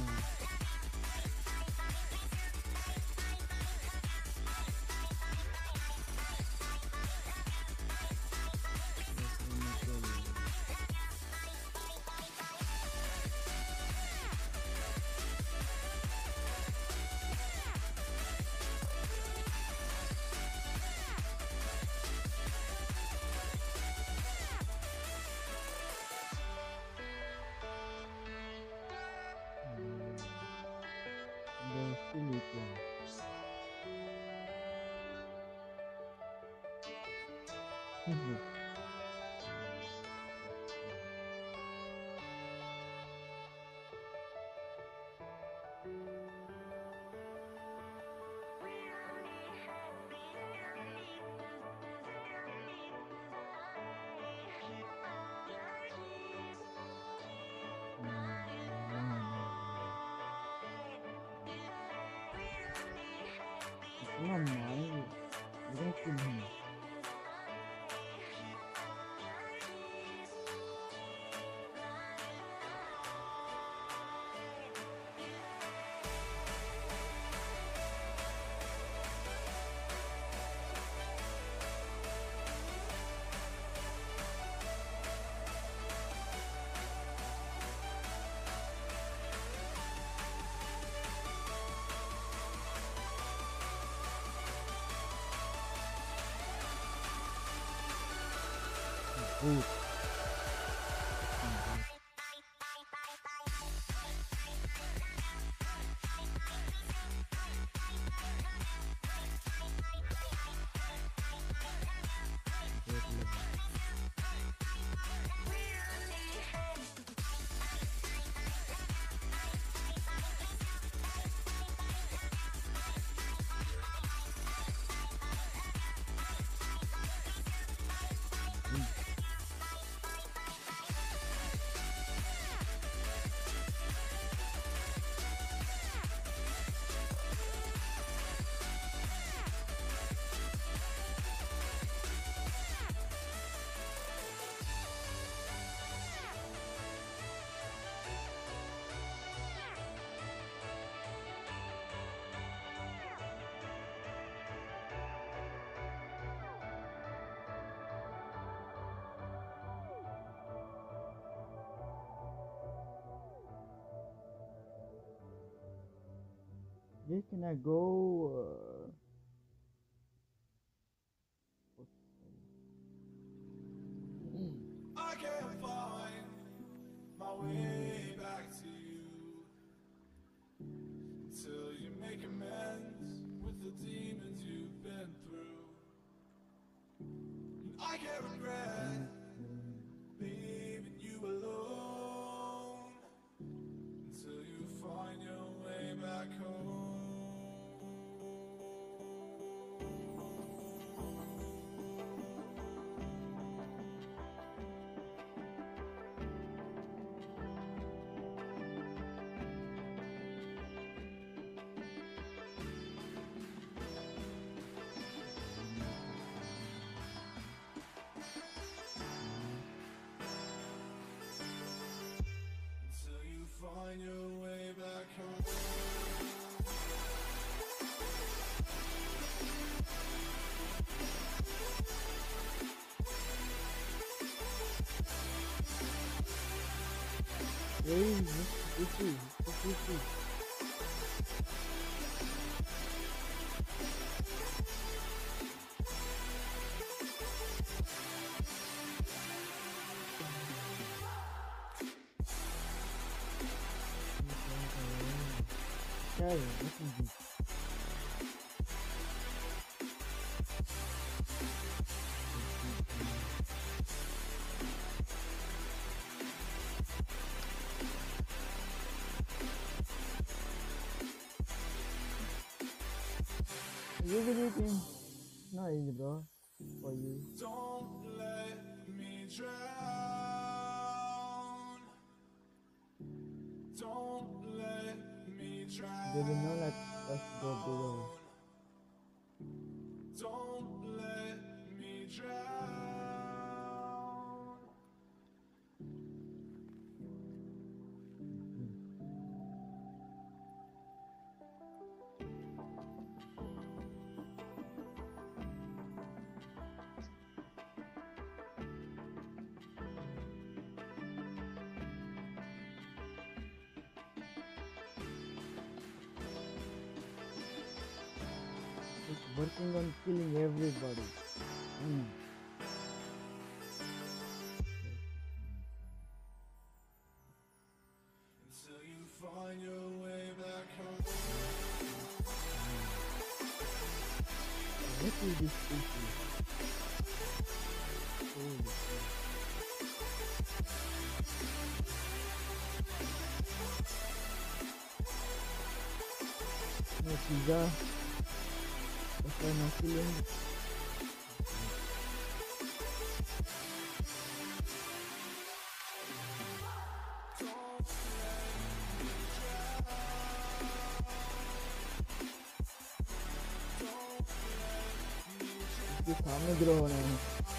Nó mãi, nó kinh food. Where can I go? I can't find my way back to you until you make amends with the demons you've been through. And I can't regret leaving you alone until you find your way back home. Until you find your way back home. Hey, Mr. Okay, this is the you believe not easy, bro, for you. Don't let me drown. Don't let me drown. They will not let us go below. Don't let me drown. It's working on killing everybody. Until you find your way back home. What is this species? Holy crap. No pizza. That's why I'm not killing. इसके सामने grow होना है.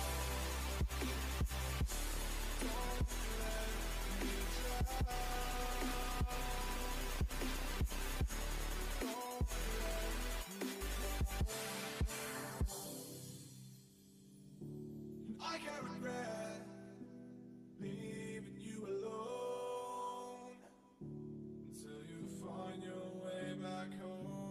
I can't regret leaving you alone until you find your way back home.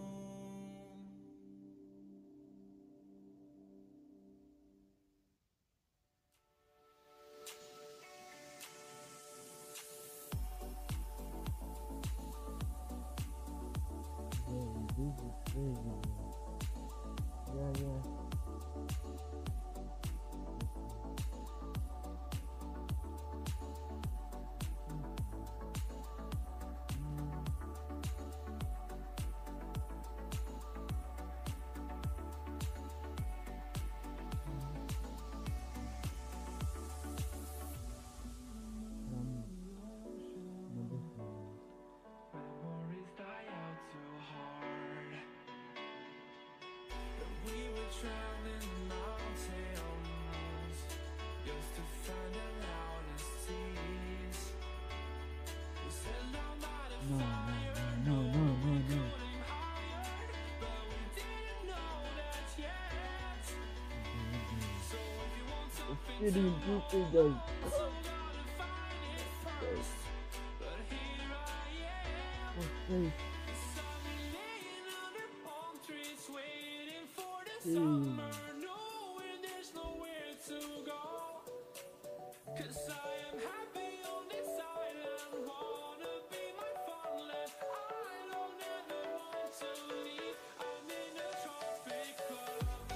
traveling mountains just to find the loudest tears. We said down by the No, fire, no, no, no, no, no. getting higher, but we didn't know that yet. So if you want something to Shitty hold goofy on guy. to, gotta find it first. But here I am. Okay. I've been laying under palm trees, waiting for the Hey. summer, knowing there's nowhere to go. 'Cause I am happy on this island, wanna be my farmland. I don't ever want to leave, I'm in a tropic club.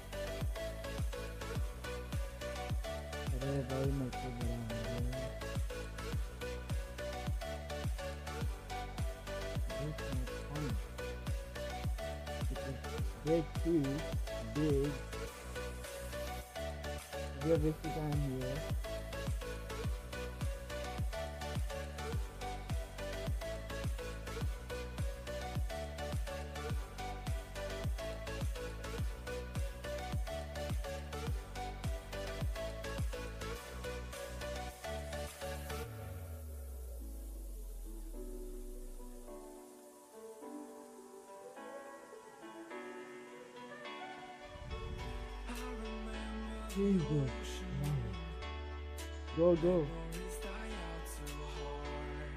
अरे भाई मेरे को बुलाना है। That's my point. It is way too big. We are wasting time here. Jesus. Go, go. Always die out too hard.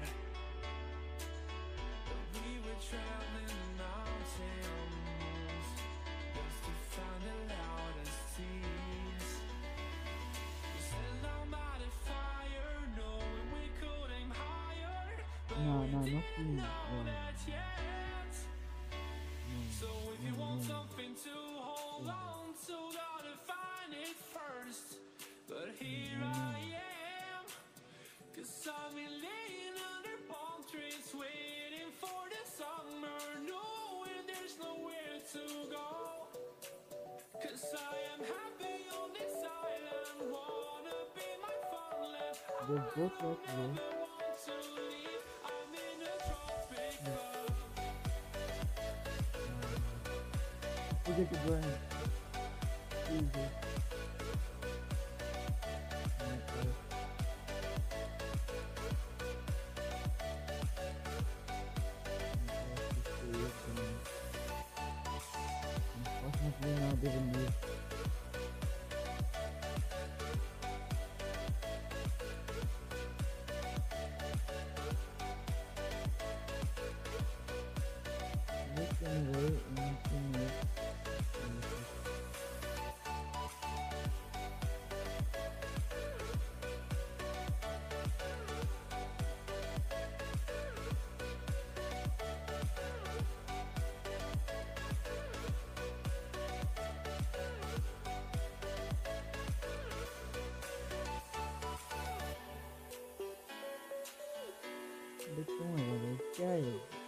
But we were traveling mountains just to find the loudest tears. We sat down by the fire, knowing we could aim higher, but No, we no, didn't nothing. know that yet. So if you want something to hold on to, gotta find it first. But here I am, 'cause I've been laying under palm trees, waiting for the summer, knowing there's nowhere to go. 'Cause I am happy on this island, wanna be my farmland. They both like I this. never want to leave, I'm in a tropic club. Forget to grind. Jesus. Okay. Unfortunately, now they will leave. Next anyway, But don't worry, guys.